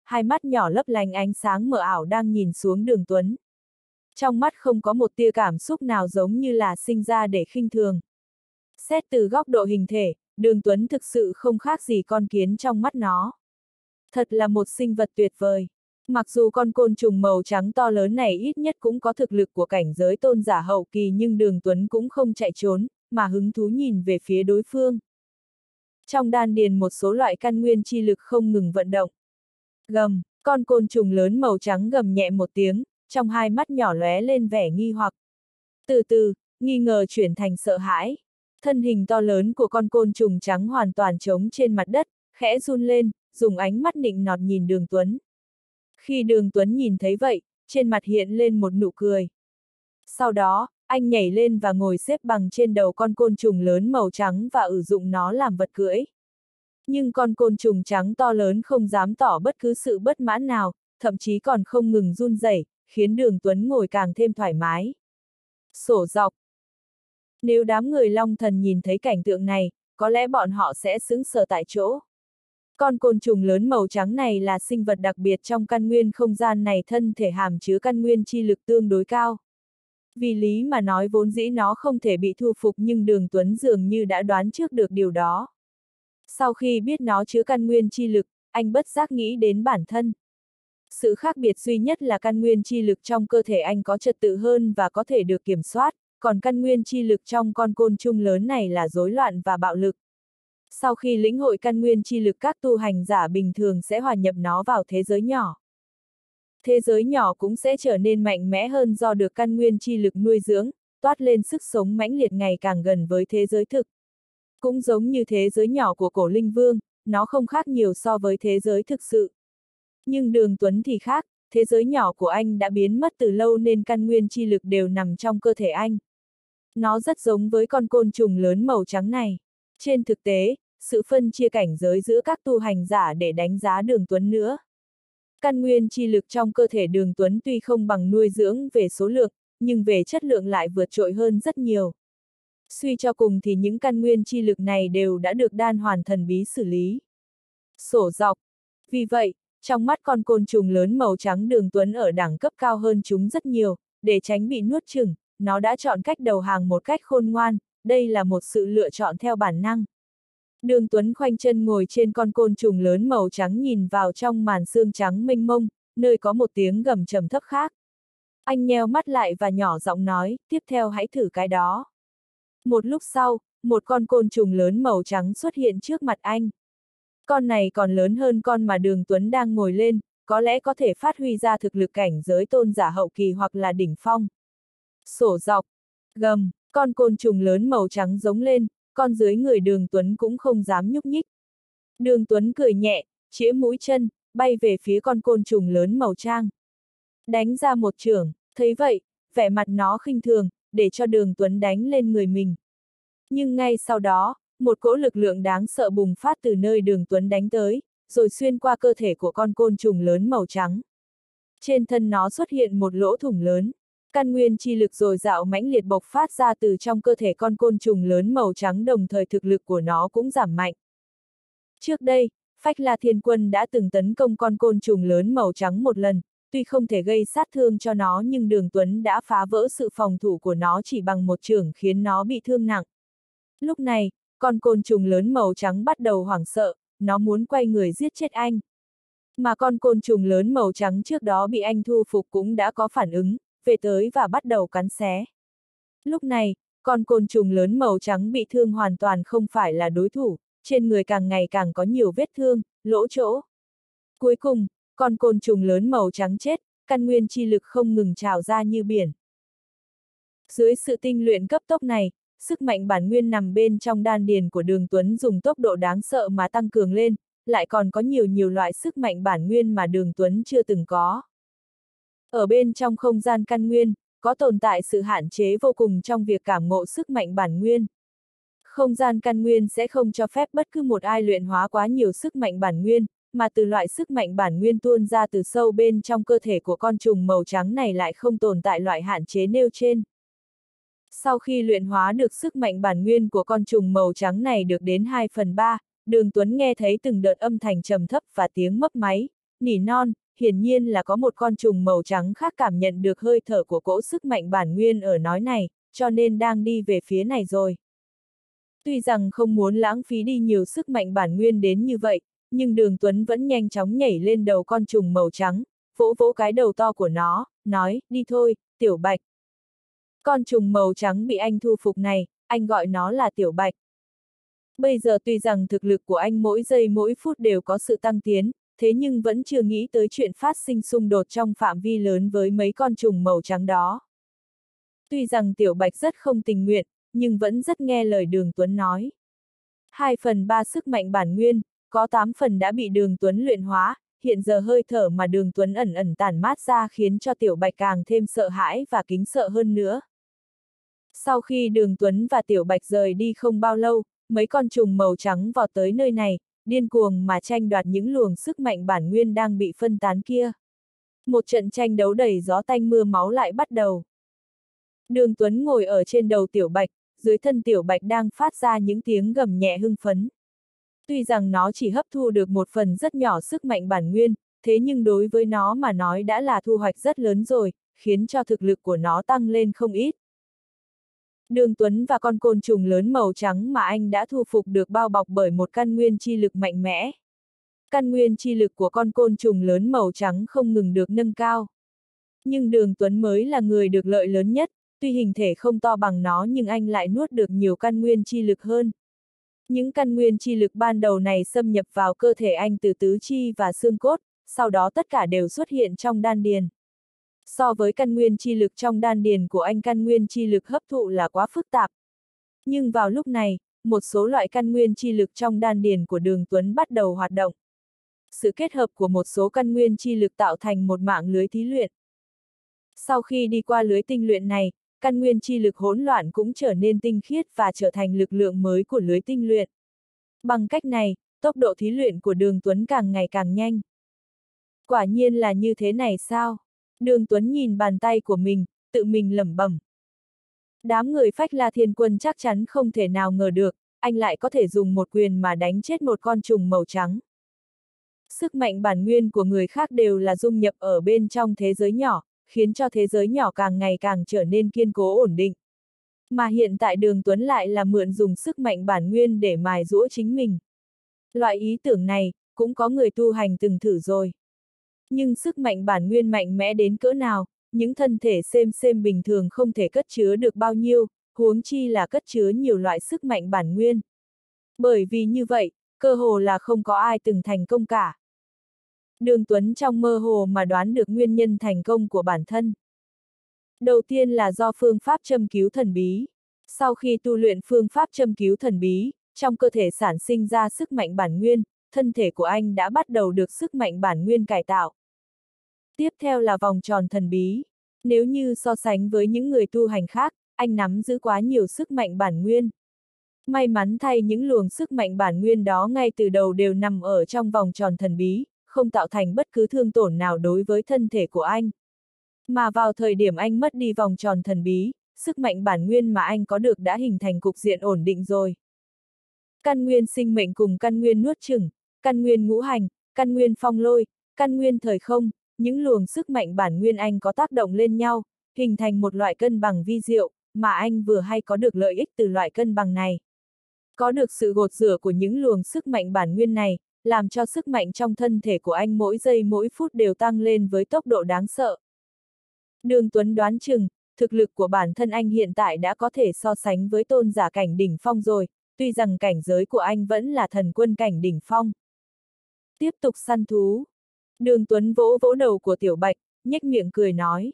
hai mắt nhỏ lấp lánh ánh sáng mờ ảo đang nhìn xuống Đường Tuấn. Trong mắt không có một tia cảm xúc nào giống như là sinh ra để khinh thường. Xét từ góc độ hình thể, Đường Tuấn thực sự không khác gì con kiến trong mắt nó. Thật là một sinh vật tuyệt vời. Mặc dù con côn trùng màu trắng to lớn này ít nhất cũng có thực lực của cảnh giới tôn giả hậu kỳ, nhưng Đường Tuấn cũng không chạy trốn, mà hứng thú nhìn về phía đối phương. Trong đan điền một số loại căn nguyên chi lực không ngừng vận động. Gầm, con côn trùng lớn màu trắng gầm nhẹ một tiếng, trong hai mắt nhỏ lóe lên vẻ nghi hoặc. Từ từ, nghi ngờ chuyển thành sợ hãi. Thân hình to lớn của con côn trùng trắng hoàn toàn trống trên mặt đất, khẽ run lên, dùng ánh mắt nịnh nọt nhìn Đường Tuấn. Khi Đường Tuấn nhìn thấy vậy, trên mặt hiện lên một nụ cười. Sau đó, anh nhảy lên và ngồi xếp bằng trên đầu con côn trùng lớn màu trắng và sử dụng nó làm vật cưỡi. Nhưng con côn trùng trắng to lớn không dám tỏ bất cứ sự bất mãn nào, thậm chí còn không ngừng run rẩy, khiến Đường Tuấn ngồi càng thêm thoải mái. Sổ dọc. Nếu đám người Long Thần nhìn thấy cảnh tượng này, có lẽ bọn họ sẽ sững sờ tại chỗ. Con côn trùng lớn màu trắng này là sinh vật đặc biệt trong căn nguyên không gian này, thân thể hàm chứa căn nguyên chi lực tương đối cao. Vì lý mà nói vốn dĩ nó không thể bị thu phục, nhưng Đường Tuấn dường như đã đoán trước được điều đó. Sau khi biết nó chứa căn nguyên chi lực, anh bất giác nghĩ đến bản thân. Sự khác biệt duy nhất là căn nguyên chi lực trong cơ thể anh có trật tự hơn và có thể được kiểm soát, còn căn nguyên chi lực trong con côn trùng lớn này là rối loạn và bạo lực. Sau khi lĩnh hội căn nguyên chi lực, các tu hành giả bình thường sẽ hòa nhập nó vào thế giới nhỏ. Thế giới nhỏ cũng sẽ trở nên mạnh mẽ hơn do được căn nguyên chi lực nuôi dưỡng, toát lên sức sống mãnh liệt ngày càng gần với thế giới thực. Cũng giống như thế giới nhỏ của Cổ Linh Vương, nó không khác nhiều so với thế giới thực sự. Nhưng Đường Tuấn thì khác, thế giới nhỏ của anh đã biến mất từ lâu nên căn nguyên chi lực đều nằm trong cơ thể anh. Nó rất giống với con côn trùng lớn màu trắng này. Trên thực tế, sự phân chia cảnh giới giữa các tu hành giả để đánh giá Đường Tuấn nữa. Căn nguyên chi lực trong cơ thể Đường Tuấn tuy không bằng nuôi dưỡng về số lượng, nhưng về chất lượng lại vượt trội hơn rất nhiều. Suy cho cùng thì những căn nguyên chi lực này đều đã được đan hoàn thần bí xử lý. Sổ dọc. Vì vậy, trong mắt con côn trùng lớn màu trắng, Đường Tuấn ở đẳng cấp cao hơn chúng rất nhiều, để tránh bị nuốt chửng, nó đã chọn cách đầu hàng một cách khôn ngoan, đây là một sự lựa chọn theo bản năng. Đường Tuấn khoanh chân ngồi trên con côn trùng lớn màu trắng, nhìn vào trong màn sương trắng mênh mông, nơi có một tiếng gầm trầm thấp khác. Anh nheo mắt lại và nhỏ giọng nói, tiếp theo hãy thử cái đó. Một lúc sau, một con côn trùng lớn màu trắng xuất hiện trước mặt anh. Con này còn lớn hơn con mà Đường Tuấn đang ngồi lên, có lẽ có thể phát huy ra thực lực cảnh giới tôn giả hậu kỳ hoặc là đỉnh phong. Sổ dọc. Gầm, con côn trùng lớn màu trắng giống lên, con dưới người Đường Tuấn cũng không dám nhúc nhích. Đường Tuấn cười nhẹ, chĩa mũi chân, bay về phía con côn trùng lớn màu trang. Đánh ra một chưởng, thấy vậy, vẻ mặt nó khinh thường, để cho Đường Tuấn đánh lên người mình. Nhưng ngay sau đó, một cỗ lực lượng đáng sợ bùng phát từ nơi Đường Tuấn đánh tới, rồi xuyên qua cơ thể của con côn trùng lớn màu trắng. Trên thân nó xuất hiện một lỗ thủng lớn. Căn nguyên chi lực dồi dào mãnh liệt bộc phát ra từ trong cơ thể con côn trùng lớn màu trắng, đồng thời thực lực của nó cũng giảm mạnh. Trước đây, Phách La Thiên Quân đã từng tấn công con côn trùng lớn màu trắng một lần, tuy không thể gây sát thương cho nó, nhưng Đường Tuấn đã phá vỡ sự phòng thủ của nó chỉ bằng một chưởng, khiến nó bị thương nặng. Lúc này, con côn trùng lớn màu trắng bắt đầu hoảng sợ, nó muốn quay người giết chết anh. Mà con côn trùng lớn màu trắng trước đó bị anh thu phục cũng đã có phản ứng, về tới và bắt đầu cắn xé. Lúc này, con côn trùng lớn màu trắng bị thương hoàn toàn không phải là đối thủ, trên người càng ngày càng có nhiều vết thương, lỗ chỗ. Cuối cùng, con côn trùng lớn màu trắng chết, căn nguyên chi lực không ngừng trào ra như biển. Dưới sự tinh luyện cấp tốc này, sức mạnh bản nguyên nằm bên trong đan điền của Đường Tuấn dùng tốc độ đáng sợ mà tăng cường lên, lại còn có nhiều loại sức mạnh bản nguyên mà Đường Tuấn chưa từng có. Ở bên trong không gian căn nguyên, có tồn tại sự hạn chế vô cùng trong việc cảm ngộ sức mạnh bản nguyên. Không gian căn nguyên sẽ không cho phép bất cứ một ai luyện hóa quá nhiều sức mạnh bản nguyên, mà từ loại sức mạnh bản nguyên tuôn ra từ sâu bên trong cơ thể của con trùng màu trắng này lại không tồn tại loại hạn chế nêu trên. Sau khi luyện hóa được sức mạnh bản nguyên của con trùng màu trắng này được đến 2/3, Đường Tuấn nghe thấy từng đợt âm thanh trầm thấp và tiếng mấp máy, nỉ non, hiển nhiên là có một con trùng màu trắng khác cảm nhận được hơi thở của cỗ sức mạnh bản nguyên ở nói này, cho nên đang đi về phía này rồi. Tuy rằng không muốn lãng phí đi nhiều sức mạnh bản nguyên đến như vậy, nhưng Đường Tuấn vẫn nhanh chóng nhảy lên đầu con trùng màu trắng, vỗ vỗ cái đầu to của nó, nói, đi thôi, Tiểu Bạch. Con trùng màu trắng bị anh thu phục này, anh gọi nó là Tiểu Bạch. Bây giờ tuy rằng thực lực của anh mỗi giây mỗi phút đều có sự tăng tiến, thế nhưng vẫn chưa nghĩ tới chuyện phát sinh xung đột trong phạm vi lớn với mấy con trùng màu trắng đó. Tuy rằng Tiểu Bạch rất không tình nguyện, nhưng vẫn rất nghe lời Đường Tuấn nói. 2/3 sức mạnh bản nguyên, có 8 phần đã bị Đường Tuấn luyện hóa, hiện giờ hơi thở mà Đường Tuấn ẩn ẩn tản mát ra khiến cho Tiểu Bạch càng thêm sợ hãi và kính sợ hơn nữa. Sau khi Đường Tuấn và Tiểu Bạch rời đi không bao lâu, mấy con trùng màu trắng vọt tới nơi này, điên cuồng mà tranh đoạt những luồng sức mạnh bản nguyên đang bị phân tán kia. Một trận tranh đấu đầy gió tanh mưa máu lại bắt đầu. Đường Tuấn ngồi ở trên đầu Tiểu Bạch, dưới thân Tiểu Bạch đang phát ra những tiếng gầm nhẹ hưng phấn. Tuy rằng nó chỉ hấp thu được một phần rất nhỏ sức mạnh bản nguyên, thế nhưng đối với nó mà nói đã là thu hoạch rất lớn rồi, khiến cho thực lực của nó tăng lên không ít. Đường Tuấn và con côn trùng lớn màu trắng mà anh đã thu phục được bao bọc bởi một căn nguyên chi lực mạnh mẽ. Căn nguyên chi lực của con côn trùng lớn màu trắng không ngừng được nâng cao. Nhưng Đường Tuấn mới là người được lợi lớn nhất, tuy hình thể không to bằng nó nhưng anh lại nuốt được nhiều căn nguyên chi lực hơn. Những căn nguyên chi lực ban đầu này xâm nhập vào cơ thể anh từ tứ chi và xương cốt, sau đó tất cả đều xuất hiện trong đan điền. So với căn nguyên chi lực trong đan điền của anh, căn nguyên chi lực hấp thụ là quá phức tạp. Nhưng vào lúc này, một số loại căn nguyên chi lực trong đan điền của Đường Tuấn bắt đầu hoạt động. Sự kết hợp của một số căn nguyên chi lực tạo thành một mạng lưới thí luyện. Sau khi đi qua lưới tinh luyện này, căn nguyên chi lực hỗn loạn cũng trở nên tinh khiết và trở thành lực lượng mới của lưới tinh luyện. Bằng cách này, tốc độ thí luyện của Đường Tuấn càng ngày càng nhanh. Quả nhiên là như thế này sao? Đường Tuấn nhìn bàn tay của mình, tự mình lẩm bẩm. Đám người Phách La Thiên Quân chắc chắn không thể nào ngờ được, anh lại có thể dùng một quyền mà đánh chết một con trùng màu trắng. Sức mạnh bản nguyên của người khác đều là dung nhập ở bên trong thế giới nhỏ, khiến cho thế giới nhỏ càng ngày càng trở nên kiên cố ổn định. Mà hiện tại Đường Tuấn lại là mượn dùng sức mạnh bản nguyên để mài giũa chính mình. Loại ý tưởng này, cũng có người tu hành từng thử rồi. Nhưng sức mạnh bản nguyên mạnh mẽ đến cỡ nào, những thân thể xem bình thường không thể cất chứa được bao nhiêu, huống chi là cất chứa nhiều loại sức mạnh bản nguyên. Bởi vì như vậy, cơ hồ là không có ai từng thành công cả. Đường Tuấn trong mơ hồ mà đoán được nguyên nhân thành công của bản thân. Đầu tiên là do phương pháp châm cứu thần bí. Sau khi tu luyện phương pháp châm cứu thần bí, trong cơ thể sản sinh ra sức mạnh bản nguyên, thân thể của anh đã bắt đầu được sức mạnh bản nguyên cải tạo. Tiếp theo là vòng tròn thần bí. Nếu như so sánh với những người tu hành khác, anh nắm giữ quá nhiều sức mạnh bản nguyên. May mắn thay những luồng sức mạnh bản nguyên đó ngay từ đầu đều nằm ở trong vòng tròn thần bí, không tạo thành bất cứ thương tổn nào đối với thân thể của anh. Mà vào thời điểm anh mất đi vòng tròn thần bí, sức mạnh bản nguyên mà anh có được đã hình thành cục diện ổn định rồi. Căn nguyên sinh mệnh cùng căn nguyên nuốt chửng, căn nguyên ngũ hành, căn nguyên phong lôi, căn nguyên thời không, những luồng sức mạnh bản nguyên anh có tác động lên nhau, hình thành một loại cân bằng vi diệu, mà anh vừa hay có được lợi ích từ loại cân bằng này. Có được sự gột rửa của những luồng sức mạnh bản nguyên này, làm cho sức mạnh trong thân thể của anh mỗi giây mỗi phút đều tăng lên với tốc độ đáng sợ. Đường Tuấn đoán chừng, thực lực của bản thân anh hiện tại đã có thể so sánh với tôn giả cảnh đỉnh phong rồi, tuy rằng cảnh giới của anh vẫn là thần quân cảnh đỉnh phong. Tiếp tục săn thú. Đường Tuấn vỗ vỗ đầu của Tiểu Bạch, nhếch miệng cười nói.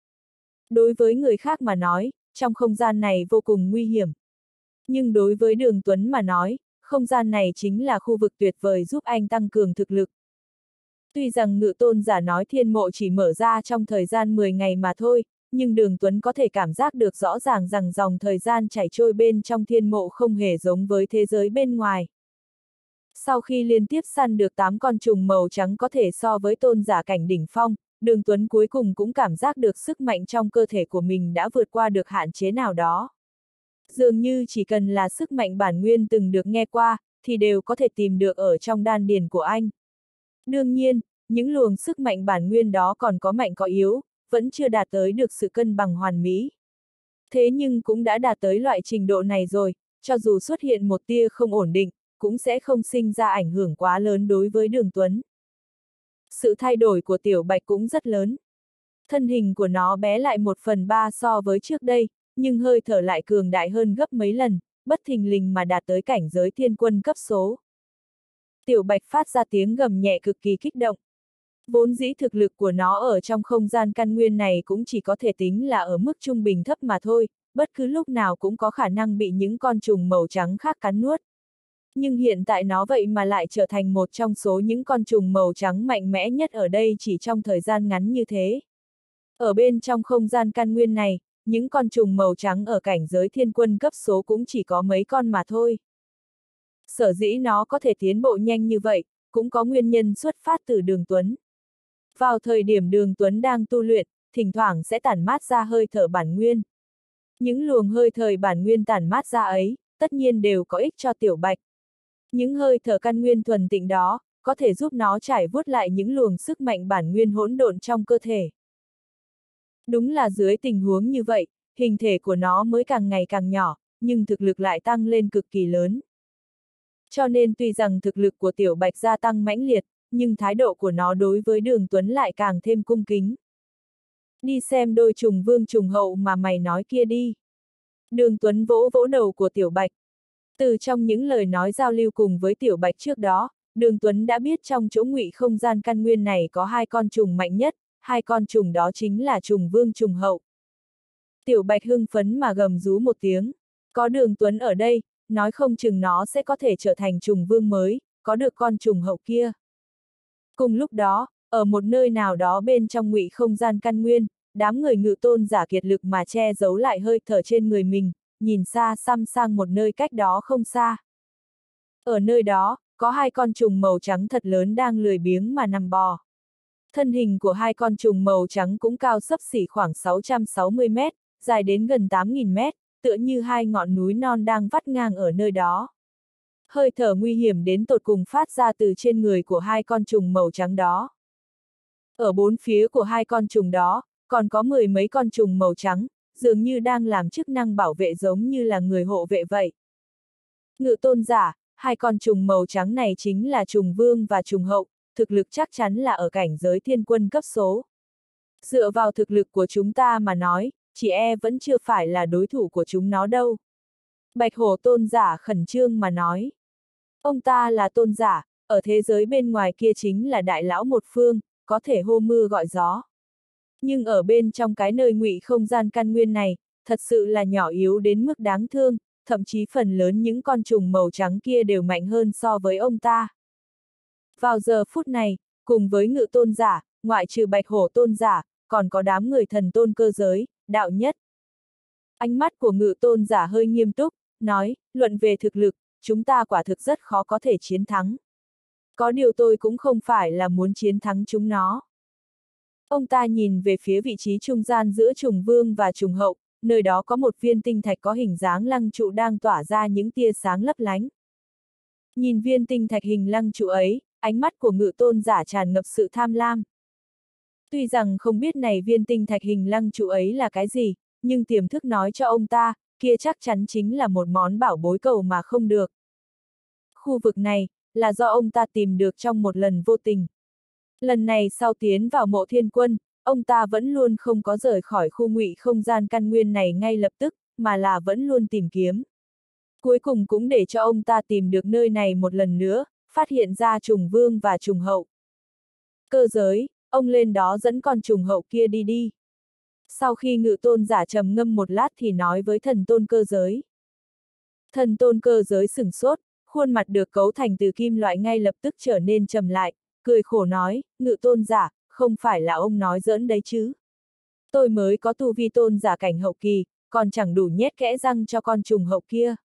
Đối với người khác mà nói, trong không gian này vô cùng nguy hiểm. Nhưng đối với Đường Tuấn mà nói, không gian này chính là khu vực tuyệt vời giúp anh tăng cường thực lực. Tuy rằng Ngự Tôn giả nói thiên mộ chỉ mở ra trong thời gian 10 ngày mà thôi, nhưng Đường Tuấn có thể cảm giác được rõ ràng rằng dòng thời gian chảy trôi bên trong thiên mộ không hề giống với thế giới bên ngoài. Sau khi liên tiếp săn được 8 con trùng màu trắng có thể so với tôn giả cảnh đỉnh phong, Đường Tuấn cuối cùng cũng cảm giác được sức mạnh trong cơ thể của mình đã vượt qua được hạn chế nào đó. Dường như chỉ cần là sức mạnh bản nguyên từng được nghe qua, thì đều có thể tìm được ở trong đan điền của anh. Đương nhiên, những luồng sức mạnh bản nguyên đó còn có mạnh có yếu, vẫn chưa đạt tới được sự cân bằng hoàn mỹ. Thế nhưng cũng đã đạt tới loại trình độ này rồi, cho dù xuất hiện một tia không ổn định, cũng sẽ không sinh ra ảnh hưởng quá lớn đối với Đường Tuấn. Sự thay đổi của Tiểu Bạch cũng rất lớn. Thân hình của nó bé lại 1/3 so với trước đây, nhưng hơi thở lại cường đại hơn gấp mấy lần, bất thình lình mà đạt tới cảnh giới thiên quân cấp số. Tiểu Bạch phát ra tiếng gầm nhẹ cực kỳ kích động. Vốn dĩ thực lực của nó ở trong không gian căn nguyên này cũng chỉ có thể tính là ở mức trung bình thấp mà thôi, bất cứ lúc nào cũng có khả năng bị những con trùng màu trắng khác cắn nuốt. Nhưng hiện tại nó vậy mà lại trở thành một trong số những con trùng màu trắng mạnh mẽ nhất ở đây chỉ trong thời gian ngắn như thế. Ở bên trong không gian căn nguyên này, những con trùng màu trắng ở cảnh giới thiên quân cấp số cũng chỉ có mấy con mà thôi. Sở dĩ nó có thể tiến bộ nhanh như vậy, cũng có nguyên nhân xuất phát từ Đường Tuấn. Vào thời điểm Đường Tuấn đang tu luyện, thỉnh thoảng sẽ tản mát ra hơi thở bản nguyên. Những luồng hơi thở bản nguyên tản mát ra ấy, tất nhiên đều có ích cho Tiểu Bạch. Những hơi thở căn nguyên thuần tịnh đó, có thể giúp nó trải vuốt lại những luồng sức mạnh bản nguyên hỗn độn trong cơ thể. Đúng là dưới tình huống như vậy, hình thể của nó mới càng ngày càng nhỏ, nhưng thực lực lại tăng lên cực kỳ lớn. Cho nên tuy rằng thực lực của Tiểu Bạch gia tăng mãnh liệt, nhưng thái độ của nó đối với Đường Tuấn lại càng thêm cung kính. Đi xem đôi trùng vương trùng hậu mà mày nói kia đi. Đường Tuấn vỗ vỗ đầu của Tiểu Bạch. Từ trong những lời nói giao lưu cùng với Tiểu Bạch trước đó, Đường Tuấn đã biết trong chỗ ngụy không gian căn nguyên này có hai con trùng mạnh nhất, hai con trùng đó chính là trùng vương trùng hậu. Tiểu Bạch hưng phấn mà gầm rú một tiếng. Có Đường Tuấn ở đây, nói không chừng nó sẽ có thể trở thành trùng vương mới, có được con trùng hậu kia. Cùng lúc đó, ở một nơi nào đó bên trong ngụy không gian căn nguyên, đám người Ngự Tôn giả kiệt lực mà che giấu lại hơi thở trên người mình, nhìn xa xăm sang một nơi cách đó không xa. Ở nơi đó, có hai con trùng màu trắng thật lớn đang lười biếng mà nằm bò. Thân hình của hai con trùng màu trắng cũng cao xấp xỉ khoảng 660 mét, dài đến gần 8.000 mét, tựa như hai ngọn núi non đang vắt ngang ở nơi đó. Hơi thở nguy hiểm đến tột cùng phát ra từ trên người của hai con trùng màu trắng đó. Ở bốn phía của hai con trùng đó, còn có 10 mấy con trùng màu trắng, dường như đang làm chức năng bảo vệ giống như là người hộ vệ vậy. Ngự tôn giả, hai con trùng màu trắng này chính là trùng vương và trùng hậu, thực lực chắc chắn là ở cảnh giới thiên quân cấp số. Dựa vào thực lực của chúng ta mà nói, chỉ vẫn chưa phải là đối thủ của chúng nó đâu. Bạch hổ tôn giả khẩn trương mà nói. Ông ta là tôn giả, ở thế giới bên ngoài kia chính là đại lão một phương, có thể hô mưa gọi gió. Nhưng ở bên trong cái nơi ngụy không gian căn nguyên này, thật sự là nhỏ yếu đến mức đáng thương, thậm chí phần lớn những con trùng màu trắng kia đều mạnh hơn so với ông ta. Vào giờ phút này, cùng với Ngự tôn giả, ngoại trừ Bạch hổ tôn giả, còn có đám người thần tôn cơ giới, đạo nhất. Ánh mắt của Ngự tôn giả hơi nghiêm túc, nói, luận về thực lực, chúng ta quả thực rất khó có thể chiến thắng. Có điều tôi cũng không phải là muốn chiến thắng chúng nó. Ông ta nhìn về phía vị trí trung gian giữa trùng vương và trùng hậu, nơi đó có một viên tinh thạch có hình dáng lăng trụ đang tỏa ra những tia sáng lấp lánh. Nhìn viên tinh thạch hình lăng trụ ấy, ánh mắt của Ngự tôn giả tràn ngập sự tham lam. Tuy rằng không biết này viên tinh thạch hình lăng trụ ấy là cái gì, nhưng tiềm thức nói cho ông ta, kia chắc chắn chính là một món bảo bối cầu mà không được. Khu vực này, là do ông ta tìm được trong một lần vô tình. Lần này sau tiến vào mộ thiên quân, ông ta vẫn luôn không có rời khỏi khu ngụy không gian căn nguyên này ngay lập tức, mà là vẫn luôn tìm kiếm. Cuối cùng cũng để cho ông ta tìm được nơi này một lần nữa, phát hiện ra trùng vương và trùng hậu. Cơ giới, ông lên đó dẫn con trùng hậu kia đi đi. Sau khi Ngự tôn giả trầm ngâm một lát thì nói với thần tôn cơ giới. Thần tôn cơ giới sửng sốt, khuôn mặt được cấu thành từ kim loại ngay lập tức trở nên trầm lại, cười khổ nói, Ngự tôn giả, không phải là ông nói giỡn đấy chứ. Tôi mới có tu vi tôn giả cảnh hậu kỳ, còn chẳng đủ nhét kẽ răng cho con trùng hậu kia.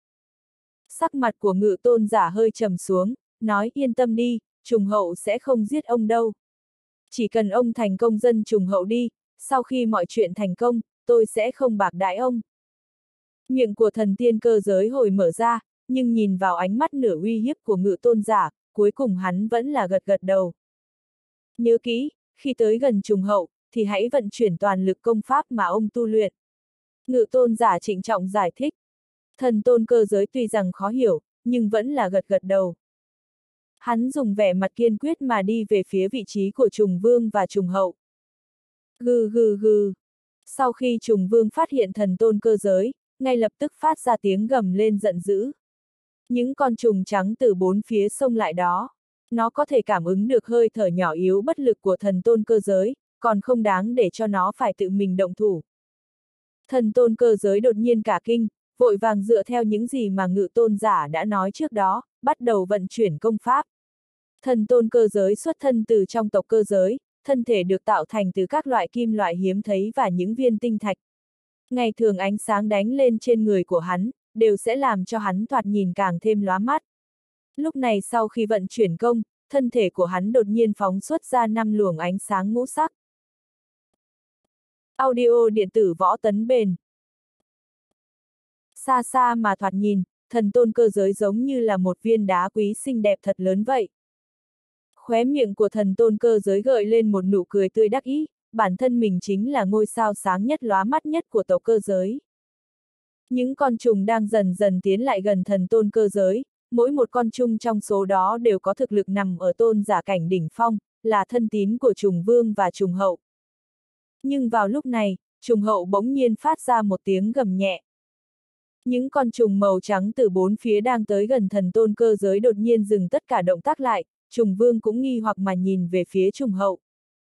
Sắc mặt của Ngự tôn giả hơi trầm xuống, nói yên tâm đi, trùng hậu sẽ không giết ông đâu. Chỉ cần ông thành công dân trùng hậu đi, sau khi mọi chuyện thành công, tôi sẽ không bạc đãi ông. Miệng của thần tiên cơ giới hồi mở ra, nhưng nhìn vào ánh mắt nửa uy hiếp của Ngự tôn giả, cuối cùng hắn vẫn là gật gật đầu. Nhớ kỹ, khi tới gần trùng hậu, thì hãy vận chuyển toàn lực công pháp mà ông tu luyện. Ngự tôn giả trịnh trọng giải thích. Thần tôn cơ giới tuy rằng khó hiểu, nhưng vẫn là gật gật đầu. Hắn dùng vẻ mặt kiên quyết mà đi về phía vị trí của trùng vương và trùng hậu. Gừ gừ gừ. Sau khi trùng vương phát hiện thần tôn cơ giới, ngay lập tức phát ra tiếng gầm lên giận dữ. Những con trùng trắng từ bốn phía xông lại đó. Nó có thể cảm ứng được hơi thở nhỏ yếu bất lực của thần tôn cơ giới, còn không đáng để cho nó phải tự mình động thủ. Thần tôn cơ giới đột nhiên cả kinh, vội vàng dựa theo những gì mà ngự tôn giả đã nói trước đó, bắt đầu vận chuyển công pháp. Thần tôn cơ giới xuất thân từ trong tộc cơ giới, thân thể được tạo thành từ các loại kim loại hiếm thấy và những viên tinh thạch. Ngày thường ánh sáng đánh lên trên người của hắn, đều sẽ làm cho hắn thoạt nhìn càng thêm lóa mắt. Lúc này sau khi vận chuyển công, thân thể của hắn đột nhiên phóng xuất ra 5 luồng ánh sáng ngũ sắc. Audio điện tử võ tấn bền. Xa xa mà thoạt nhìn, thần tôn cơ giới giống như là một viên đá quý xinh đẹp thật lớn vậy. Khóe miệng của thần tôn cơ giới gợi lên một nụ cười tươi đắc ý, bản thân mình chính là ngôi sao sáng nhất lóa mắt nhất của tộc cơ giới. Những con trùng đang dần dần tiến lại gần thần tôn cơ giới, mỗi một con trùng trong số đó đều có thực lực nằm ở tôn giả cảnh đỉnh phong, là thân tín của trùng vương và trùng hậu. Nhưng vào lúc này, trùng hậu bỗng nhiên phát ra một tiếng gầm nhẹ. Những con trùng màu trắng từ bốn phía đang tới gần thần tôn cơ giới đột nhiên dừng tất cả động tác lại, trùng vương cũng nghi hoặc mà nhìn về phía trùng hậu.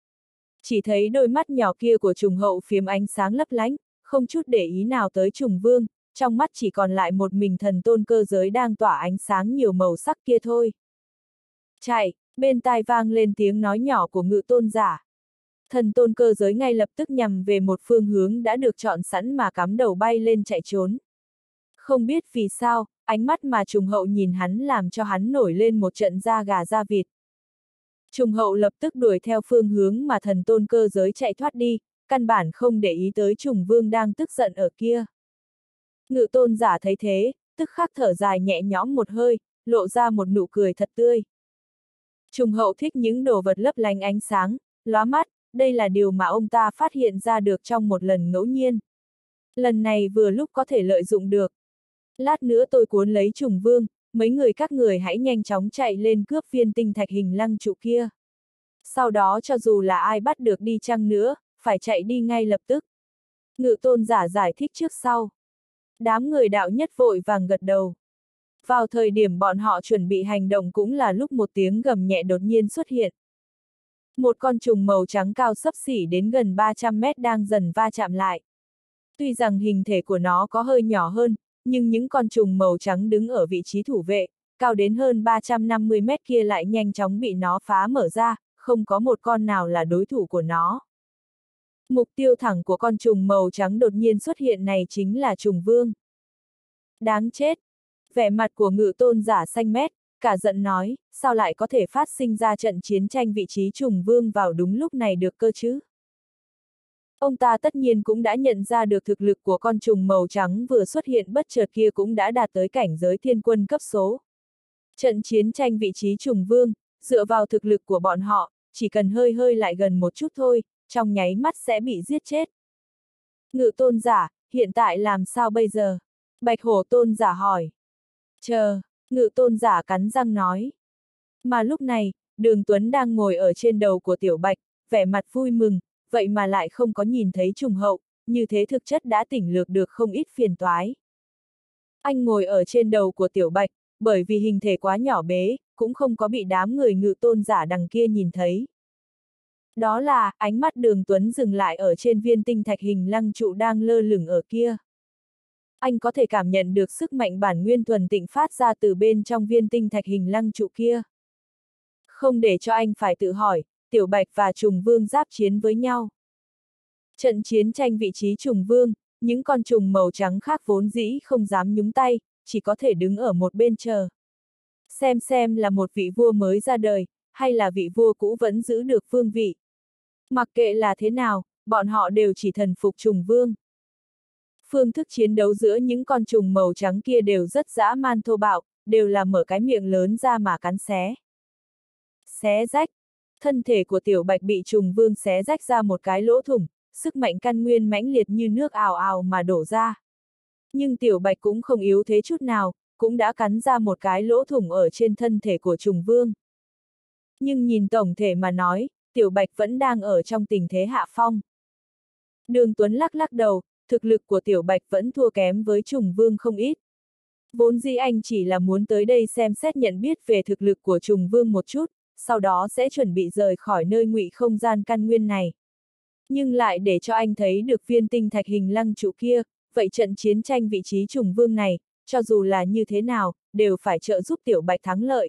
Chỉ thấy đôi mắt nhỏ kia của trùng hậu phiếm ánh sáng lấp lánh, không chút để ý nào tới trùng vương, trong mắt chỉ còn lại một mình thần tôn cơ giới đang tỏa ánh sáng nhiều màu sắc kia thôi. Chạy, bên tai vang lên tiếng nói nhỏ của ngự tôn giả. Thần tôn cơ giới ngay lập tức nhằm về một phương hướng đã được chọn sẵn mà cắm đầu bay lên chạy trốn. Không biết vì sao, ánh mắt mà trùng hậu nhìn hắn làm cho hắn nổi lên một trận da gà da vịt. Trùng hậu lập tức đuổi theo phương hướng mà thần tôn cơ giới chạy thoát đi, căn bản không để ý tới trùng vương đang tức giận ở kia. Ngự tôn giả thấy thế, tức khắc thở dài nhẹ nhõm một hơi, lộ ra một nụ cười thật tươi. Trùng hậu thích những đồ vật lấp lánh ánh sáng, lóa mắt, đây là điều mà ông ta phát hiện ra được trong một lần ngẫu nhiên. Lần này vừa lúc có thể lợi dụng được. Lát nữa tôi cuốn lấy trùng vương, mấy người các người hãy nhanh chóng chạy lên cướp viên tinh thạch hình lăng trụ kia. Sau đó cho dù là ai bắt được đi chăng nữa, phải chạy đi ngay lập tức. Ngự tôn giả giải thích trước sau. Đám người đạo nhất vội vàng gật đầu. Vào thời điểm bọn họ chuẩn bị hành động cũng là lúc một tiếng gầm nhẹ đột nhiên xuất hiện. Một con trùng màu trắng cao xấp xỉ đến gần 300 mét đang dần va chạm lại. Tuy rằng hình thể của nó có hơi nhỏ hơn, nhưng những con trùng màu trắng đứng ở vị trí thủ vệ, cao đến hơn 350 mét kia lại nhanh chóng bị nó phá mở ra, không có một con nào là đối thủ của nó. Mục tiêu thẳng của con trùng màu trắng đột nhiên xuất hiện này chính là trùng vương. Đáng chết! Vẻ mặt của ngự tôn giả xanh mét, cả giận nói, sao lại có thể phát sinh ra trận chiến tranh vị trí trùng vương vào đúng lúc này được cơ chứ? Ông ta tất nhiên cũng đã nhận ra được thực lực của con trùng màu trắng vừa xuất hiện bất chợt kia cũng đã đạt tới cảnh giới thiên quân cấp số. Trận chiến tranh vị trí trùng vương, dựa vào thực lực của bọn họ, chỉ cần hơi hơi lại gần một chút thôi, trong nháy mắt sẽ bị giết chết. Ngự tôn giả, hiện tại làm sao bây giờ? Bạch hổ tôn giả hỏi. Chờ, ngự tôn giả cắn răng nói. Mà lúc này, Đường Tuấn đang ngồi ở trên đầu của Tiểu Bạch, vẻ mặt vui mừng, vậy mà lại không có nhìn thấy trùng hậu, như thế thực chất đã tỉnh lược được không ít phiền toái. Anh ngồi ở trên đầu của Tiểu Bạch, bởi vì hình thể quá nhỏ bé, cũng không có bị đám người ngự tôn giả đằng kia nhìn thấy. Đó là, ánh mắt Đường Tuấn dừng lại ở trên viên tinh thạch hình lăng trụ đang lơ lửng ở kia. Anh có thể cảm nhận được sức mạnh bản nguyên thuần tịnh phát ra từ bên trong viên tinh thạch hình lăng trụ kia. Không để cho anh phải tự hỏi, Tiểu Bạch và trùng vương giáp chiến với nhau. Trận chiến tranh vị trí trùng vương, những con trùng màu trắng khác vốn dĩ không dám nhúng tay, chỉ có thể đứng ở một bên chờ. Xem là một vị vua mới ra đời, hay là vị vua cũ vẫn giữ được vương vị. Mặc kệ là thế nào, bọn họ đều chỉ thần phục trùng vương. Phương thức chiến đấu giữa những con trùng màu trắng kia đều rất dã man thô bạo, đều là mở cái miệng lớn ra mà cắn xé. Xé rách. thân thể của Tiểu Bạch bị trùng vương xé rách ra một cái lỗ thủng, sức mạnh căn nguyên mãnh liệt như nước ào ào mà đổ ra. Nhưng Tiểu Bạch cũng không yếu thế chút nào, cũng đã cắn ra một cái lỗ thủng ở trên thân thể của trùng vương. Nhưng nhìn tổng thể mà nói, Tiểu Bạch vẫn đang ở trong tình thế hạ phong. Đường Tuấn lắc lắc đầu, thực lực của Tiểu Bạch vẫn thua kém với trùng vương không ít. Vốn dĩ anh chỉ là muốn tới đây xem xét nhận biết về thực lực của trùng vương một chút, sau đó sẽ chuẩn bị rời khỏi nơi ngụy không gian căn nguyên này. Nhưng lại để cho anh thấy được viên tinh thạch hình lăng trụ kia, vậy trận chiến tranh vị trí trùng vương này, cho dù là như thế nào, đều phải trợ giúp Tiểu Bạch thắng lợi.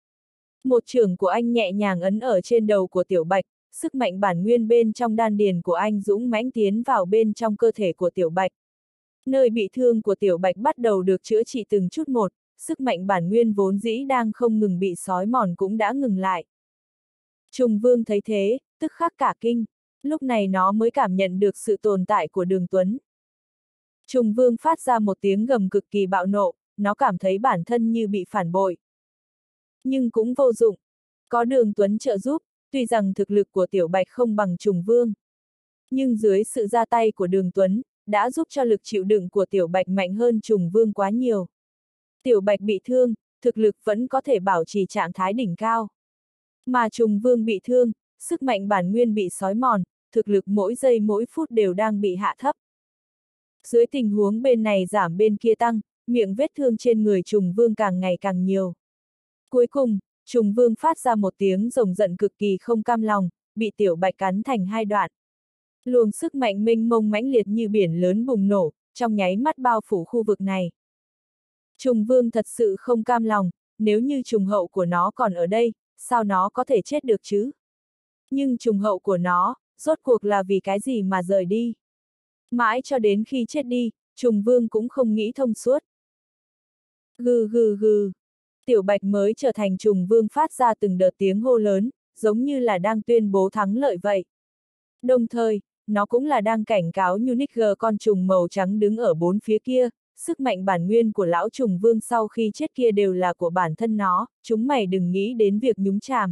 Một chưởng của anh nhẹ nhàng ấn ở trên đầu của Tiểu Bạch, sức mạnh bản nguyên bên trong đan điền của anh dũng mãnh tiến vào bên trong cơ thể của Tiểu Bạch. Nơi bị thương của Tiểu Bạch bắt đầu được chữa trị từng chút một, sức mạnh bản nguyên vốn dĩ đang không ngừng bị xói mòn cũng đã ngừng lại. Trùng vương thấy thế, tức khắc cả kinh, lúc này nó mới cảm nhận được sự tồn tại của Đường Tuấn. Trùng vương phát ra một tiếng gầm cực kỳ bạo nộ, nó cảm thấy bản thân như bị phản bội. Nhưng cũng vô dụng, có Đường Tuấn trợ giúp, tuy rằng thực lực của Tiểu Bạch không bằng trùng vương. Nhưng dưới sự ra tay của Đường Tuấn, đã giúp cho lực chịu đựng của Tiểu Bạch mạnh hơn trùng vương quá nhiều. Tiểu Bạch bị thương, thực lực vẫn có thể bảo trì trạng thái đỉnh cao. Mà trùng vương bị thương, sức mạnh bản nguyên bị xói mòn, thực lực mỗi giây mỗi phút đều đang bị hạ thấp. Dưới tình huống bên này giảm bên kia tăng, miệng vết thương trên người trùng vương càng ngày càng nhiều. Cuối cùng, trùng vương phát ra một tiếng rồng giận cực kỳ không cam lòng, bị Tiểu Bạch cắn thành hai đoạn. Luồng sức mạnh mênh mông mãnh liệt như biển lớn bùng nổ, trong nháy mắt bao phủ khu vực này. Trùng vương thật sự không cam lòng, nếu như trùng hậu của nó còn ở đây, sao nó có thể chết được chứ? Nhưng trùng hậu của nó, rốt cuộc là vì cái gì mà rời đi? Mãi cho đến khi chết đi, trùng vương cũng không nghĩ thông suốt. Gừ gừ gừ. Tiểu Bạch mới trở thành trùng vương phát ra từng đợt tiếng hô lớn, giống như là đang tuyên bố thắng lợi vậy. Đồng thời, nó cũng là đang cảnh cáo Unique con trùng màu trắng đứng ở bốn phía kia, sức mạnh bản nguyên của lão trùng vương sau khi chết kia đều là của bản thân nó, chúng mày đừng nghĩ đến việc nhúng chàm.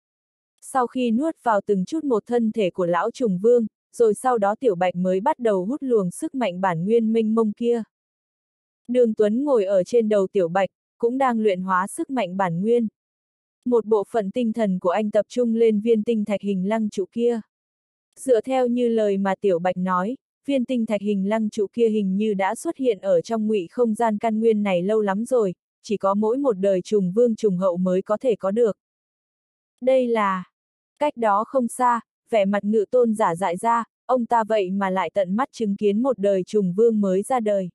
Sau khi nuốt vào từng chút một thân thể của lão trùng vương, rồi sau đó Tiểu Bạch mới bắt đầu hút luồng sức mạnh bản nguyên mênh mông kia. Đường Tuấn ngồi ở trên đầu Tiểu Bạch, cũng đang luyện hóa sức mạnh bản nguyên. Một bộ phận tinh thần của anh tập trung lên viên tinh thạch hình lăng trụ kia. Dựa theo như lời mà Tiểu Bạch nói, viên tinh thạch hình lăng trụ kia hình như đã xuất hiện ở trong ngụy không gian căn nguyên này lâu lắm rồi, chỉ có mỗi một đời trùng vương trùng hậu mới có thể có được. Đây là... Cách đó không xa, vẻ mặt Ngự Tôn Giả dại ra, ông ta vậy mà lại tận mắt chứng kiến một đời trùng vương mới ra đời.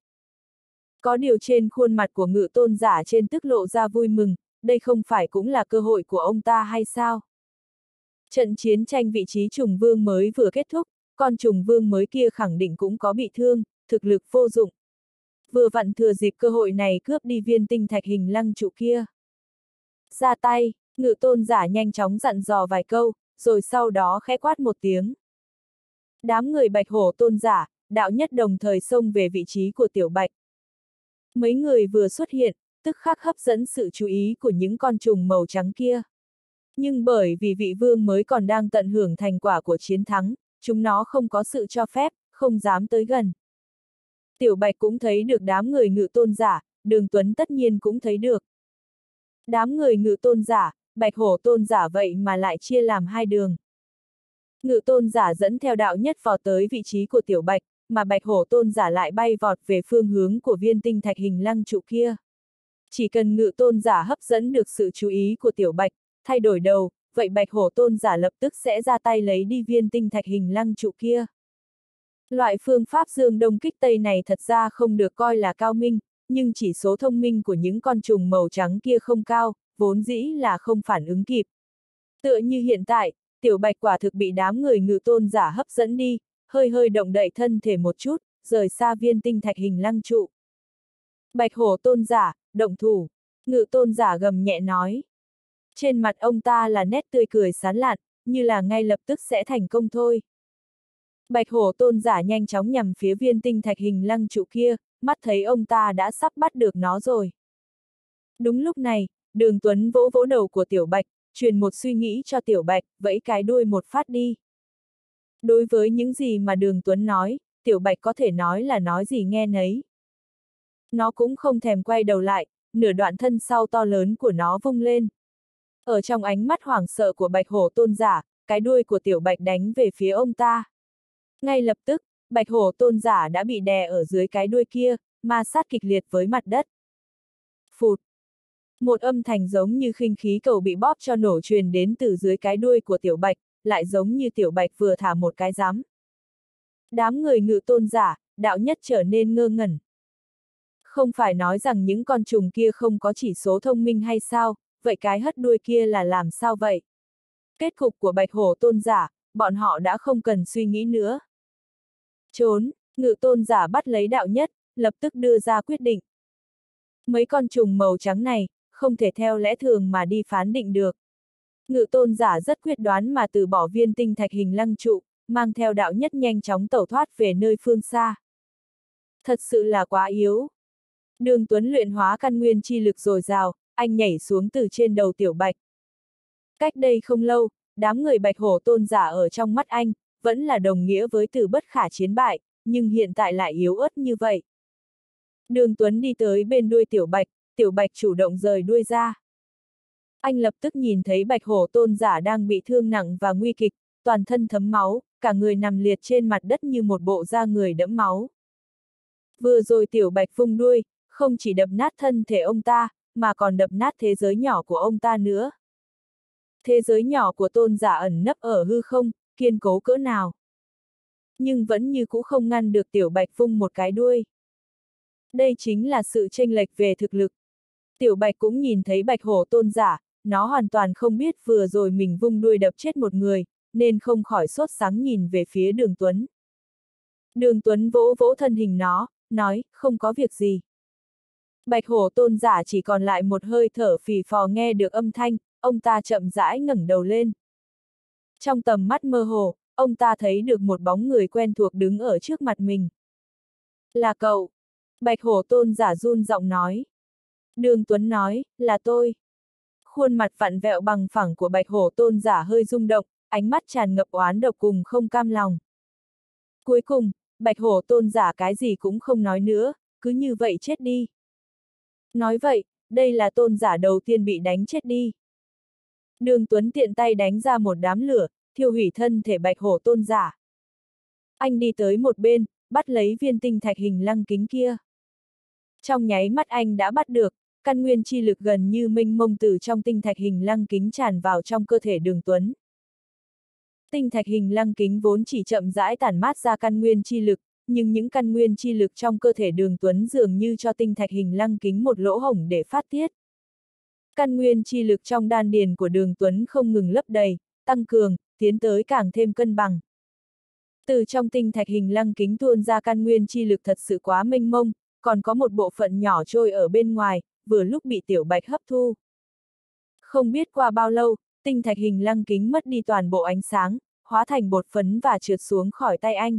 Có điều trên khuôn mặt của Ngự Tôn Giả trên tức lộ ra vui mừng, đây không phải cũng là cơ hội của ông ta hay sao? Trận chiến tranh vị trí trùng vương mới vừa kết thúc, con trùng vương mới kia khẳng định cũng có bị thương, thực lực vô dụng. Vừa vặn thừa dịp cơ hội này cướp đi viên tinh thạch hình lăng trụ kia. Ra tay, Ngự Tôn Giả nhanh chóng dặn dò vài câu, rồi sau đó khẽ quát một tiếng. Đám người Bạch Hổ Tôn Giả, Đạo Nhất đồng thời xông về vị trí của Tiểu Bạch. Mấy người vừa xuất hiện, tức khắc hấp dẫn sự chú ý của những con trùng màu trắng kia. Nhưng bởi vì vị vương mới còn đang tận hưởng thành quả của chiến thắng, chúng nó không có sự cho phép, không dám tới gần. Tiểu Bạch cũng thấy được đám người Ngự Tôn Giả, Đường Tuấn tất nhiên cũng thấy được. Đám người Ngự Tôn Giả, Bạch Hổ Tôn Giả vậy mà lại chia làm hai đường. Ngự Tôn Giả dẫn theo Đạo Nhất vào tới vị trí của Tiểu Bạch, mà Bạch Hổ Tôn Giả lại bay vọt về phương hướng của viên tinh thạch hình lăng trụ kia. Chỉ cần Ngự Tôn Giả hấp dẫn được sự chú ý của Tiểu Bạch, thay đổi đầu, vậy Bạch Hổ Tôn Giả lập tức sẽ ra tay lấy đi viên tinh thạch hình lăng trụ kia. Loại phương pháp dương đông kích tây này thật ra không được coi là cao minh, nhưng chỉ số thông minh của những con trùng màu trắng kia không cao, vốn dĩ là không phản ứng kịp. Tựa như hiện tại, Tiểu Bạch quả thực bị đám người Ngự Tôn Giả hấp dẫn đi, hơi hơi động đậy thân thể một chút, rời xa viên tinh thạch hình lăng trụ. Bạch Hổ Tôn Giả, động thủ, Ngự Tôn Giả gầm nhẹ nói. Trên mặt ông ta là nét tươi cười sán lạn, như là ngay lập tức sẽ thành công thôi. Bạch Hổ Tôn Giả nhanh chóng nhằm phía viên tinh thạch hình lăng trụ kia, mắt thấy ông ta đã sắp bắt được nó rồi. Đúng lúc này, Đường Tuấn vỗ vỗ đầu của Tiểu Bạch, truyền một suy nghĩ cho Tiểu Bạch, vẫy cái đuôi một phát đi. Đối với những gì mà Đường Tuấn nói, Tiểu Bạch có thể nói gì nghe nấy. Nó cũng không thèm quay đầu lại, nửa đoạn thân sau to lớn của nó vung lên. Ở trong ánh mắt hoảng sợ của Bạch Hổ Tôn giả, cái đuôi của Tiểu Bạch đánh về phía ông ta. Ngay lập tức, Bạch Hổ Tôn giả đã bị đè ở dưới cái đuôi kia, ma sát kịch liệt với mặt đất. Phụt! Một âm thanh giống như khinh khí cầu bị bóp cho nổ truyền đến từ dưới cái đuôi của Tiểu Bạch, lại giống như Tiểu Bạch vừa thả một cái rắm. Đám người Ngự Tôn giả, đạo nhất trở nên ngơ ngẩn. Không phải nói rằng những con trùng kia không có chỉ số thông minh hay sao, vậy cái hất đuôi kia là làm sao vậy? Kết cục của Bạch Hổ Tôn giả, bọn họ đã không cần suy nghĩ nữa. Trốn, Ngự Tôn giả bắt lấy đạo nhất, lập tức đưa ra quyết định. Mấy con trùng màu trắng này, không thể theo lẽ thường mà đi phán định được. Ngự Tôn giả rất quyết đoán mà từ bỏ viên tinh thạch hình lăng trụ, mang theo đạo nhất nhanh chóng tẩu thoát về nơi phương xa. Thật sự là quá yếu. Đường Tuấn luyện hóa căn nguyên chi lực dồi dào, anh nhảy xuống từ trên đầu Tiểu Bạch. Cách đây không lâu, đám người Bạch Hổ Tôn giả ở trong mắt anh, vẫn là đồng nghĩa với từ bất khả chiến bại, nhưng hiện tại lại yếu ớt như vậy. Đường Tuấn đi tới bên đuôi Tiểu Bạch chủ động rời đuôi ra. Anh lập tức nhìn thấy Bạch Hổ Tôn giả đang bị thương nặng và nguy kịch, toàn thân thấm máu, cả người nằm liệt trên mặt đất như một bộ da người đẫm máu. Vừa rồi Tiểu Bạch vung đuôi, không chỉ đập nát thân thể ông ta, mà còn đập nát thế giới nhỏ của ông ta nữa. Thế giới nhỏ của tôn giả ẩn nấp ở hư không, kiên cố cỡ nào. Nhưng vẫn như cũ không ngăn được Tiểu Bạch vung một cái đuôi. Đây chính là sự chênh lệch về thực lực. Tiểu Bạch cũng nhìn thấy Bạch Hổ Tôn giả, nó hoàn toàn không biết vừa rồi mình vung đuôi đập chết một người, nên không khỏi sốt sắng nhìn về phía Đường Tuấn. Đường Tuấn vỗ vỗ thân hình nó, nói, không có việc gì. Bạch Hổ Tôn giả chỉ còn lại một hơi thở phì phò nghe được âm thanh, ông ta chậm rãi ngẩng đầu lên. Trong tầm mắt mơ hồ, ông ta thấy được một bóng người quen thuộc đứng ở trước mặt mình. Là cậu. Bạch Hổ Tôn giả run giọng nói. Đường Tuấn nói, là tôi. Khuôn mặt vặn vẹo bằng phẳng của Bạch Hổ Tôn giả hơi rung động, ánh mắt tràn ngập oán độc cùng không cam lòng. Cuối cùng, Bạch Hổ Tôn giả cái gì cũng không nói nữa, cứ như vậy chết đi. Nói vậy, đây là tôn giả đầu tiên bị đánh chết đi. Đường Tuấn tiện tay đánh ra một đám lửa, thiêu hủy thân thể Bạch Hổ Tôn giả. Anh đi tới một bên, bắt lấy viên tinh thạch hình lăng kính kia. Trong nháy mắt anh đã bắt được, căn nguyên chi lực gần như mênh mông từ trong tinh thạch hình lăng kính tràn vào trong cơ thể Đường Tuấn. Tinh thạch hình lăng kính vốn chỉ chậm rãi tản mát ra căn nguyên chi lực, nhưng những căn nguyên chi lực trong cơ thể Đường Tuấn dường như cho tinh thạch hình lăng kính một lỗ hổng để phát tiết. Căn nguyên chi lực trong đan điền của Đường Tuấn không ngừng lấp đầy, tăng cường, tiến tới càng thêm cân bằng. Từ trong tinh thạch hình lăng kính tuôn ra căn nguyên chi lực thật sự quá mênh mông, còn có một bộ phận nhỏ trôi ở bên ngoài, vừa lúc bị Tiểu Bạch hấp thu. Không biết qua bao lâu, tinh thạch hình lăng kính mất đi toàn bộ ánh sáng, hóa thành bột phấn và trượt xuống khỏi tay anh.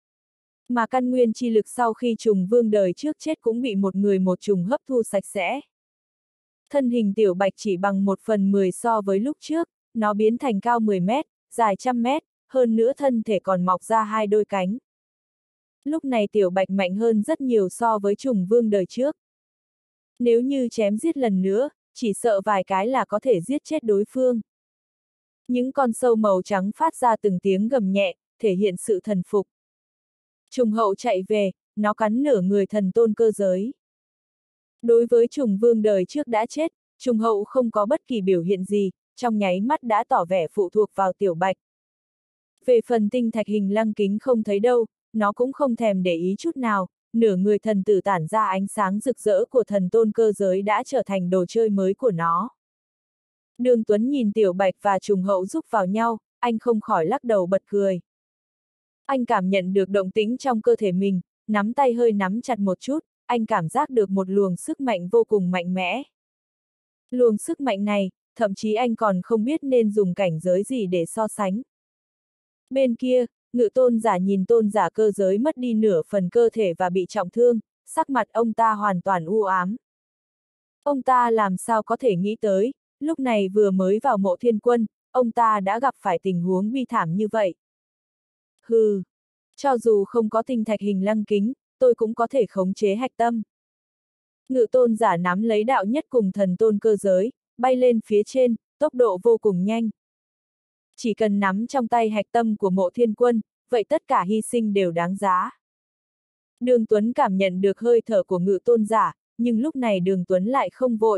Mà căn nguyên chi lực sau khi trùng vương đời trước chết cũng bị một người một trùng hấp thu sạch sẽ. Thân hình Tiểu Bạch chỉ bằng 1/10 so với lúc trước, nó biến thành cao 10 mét, dài 100 mét, hơn nữa thân thể còn mọc ra 2 đôi cánh. Lúc này Tiểu Bạch mạnh hơn rất nhiều so với trùng vương đời trước. Nếu như chém giết lần nữa, chỉ sợ vài cái là có thể giết chết đối phương. Những con sâu màu trắng phát ra từng tiếng gầm nhẹ, thể hiện sự thần phục. Trùng hậu chạy về, nó cắn nửa người thần tôn cơ giới. Đối với trùng vương đời trước đã chết, trùng hậu không có bất kỳ biểu hiện gì, trong nháy mắt đã tỏ vẻ phụ thuộc vào Tiểu Bạch. Về phần tinh thạch hình lăng kính không thấy đâu, nó cũng không thèm để ý chút nào, nửa người thần tử tản ra ánh sáng rực rỡ của thần tôn cơ giới đã trở thành đồ chơi mới của nó. Đường Tuấn nhìn Tiểu Bạch và trùng hậu giúp vào nhau, anh không khỏi lắc đầu bật cười. Anh cảm nhận được động tĩnh trong cơ thể mình, nắm tay hơi nắm chặt một chút, anh cảm giác được một luồng sức mạnh vô cùng mạnh mẽ. Luồng sức mạnh này, thậm chí anh còn không biết nên dùng cảnh giới gì để so sánh. Bên kia, Ngự Tôn giả nhìn tôn giả cơ giới mất đi nửa phần cơ thể và bị trọng thương, sắc mặt ông ta hoàn toàn u ám. Ông ta làm sao có thể nghĩ tới, lúc này vừa mới vào Mộ Thiên Quân, ông ta đã gặp phải tình huống bi thảm như vậy. Hừ, cho dù không có tinh thạch hình lăng kính, tôi cũng có thể khống chế hạch tâm. Ngự tôn giả nắm lấy đạo nhất cùng thần tôn cơ giới, bay lên phía trên, tốc độ vô cùng nhanh. Chỉ cần nắm trong tay hạch tâm của Mộ Thiên Quân, vậy tất cả hy sinh đều đáng giá. Đường Tuấn cảm nhận được hơi thở của ngự tôn giả, nhưng lúc này Đường Tuấn lại không vội.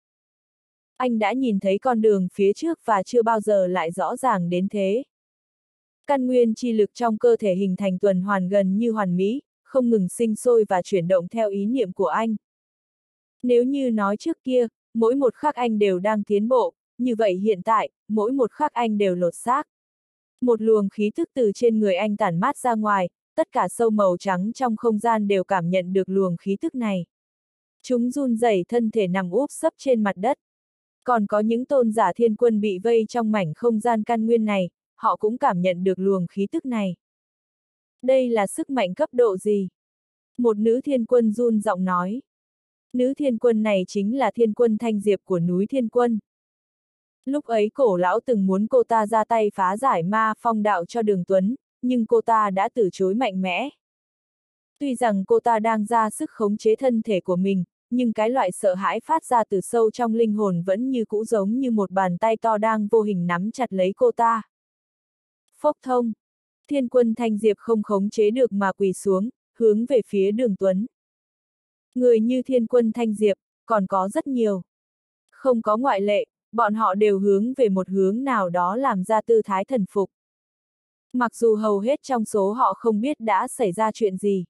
Anh đã nhìn thấy con đường phía trước và chưa bao giờ lại rõ ràng đến thế. Căn nguyên chi lực trong cơ thể hình thành tuần hoàn gần như hoàn mỹ, không ngừng sinh sôi và chuyển động theo ý niệm của anh. Nếu như nói trước kia, mỗi một khắc anh đều đang tiến bộ, như vậy hiện tại, mỗi một khắc anh đều lột xác. Một luồng khí thức từ trên người anh tản mát ra ngoài, tất cả sâu màu trắng trong không gian đều cảm nhận được luồng khí thức này. Chúng run rẩy thân thể nằm úp sấp trên mặt đất. Còn có những tôn giả thiên quân bị vây trong mảnh không gian căn nguyên này, họ cũng cảm nhận được luồng khí tức này. Đây là sức mạnh cấp độ gì? Một nữ thiên quân run giọng nói. Nữ thiên quân này chính là thiên quân Thanh Diệp của núi Thiên Quân. Lúc ấy cổ lão từng muốn cô ta ra tay phá giải ma phong đạo cho Đường Tuấn, nhưng cô ta đã từ chối mạnh mẽ. Tuy rằng cô ta đang ra sức khống chế thân thể của mình, nhưng cái loại sợ hãi phát ra từ sâu trong linh hồn vẫn như cũ giống như một bàn tay to đang vô hình nắm chặt lấy cô ta. Phốc thông. Thiên quân Thanh Diệp không khống chế được mà quỳ xuống, hướng về phía Đường Tuấn. Người như thiên quân Thanh Diệp, còn có rất nhiều. Không có ngoại lệ, bọn họ đều hướng về một hướng nào đó làm ra tư thái thần phục. Mặc dù hầu hết trong số họ không biết đã xảy ra chuyện gì.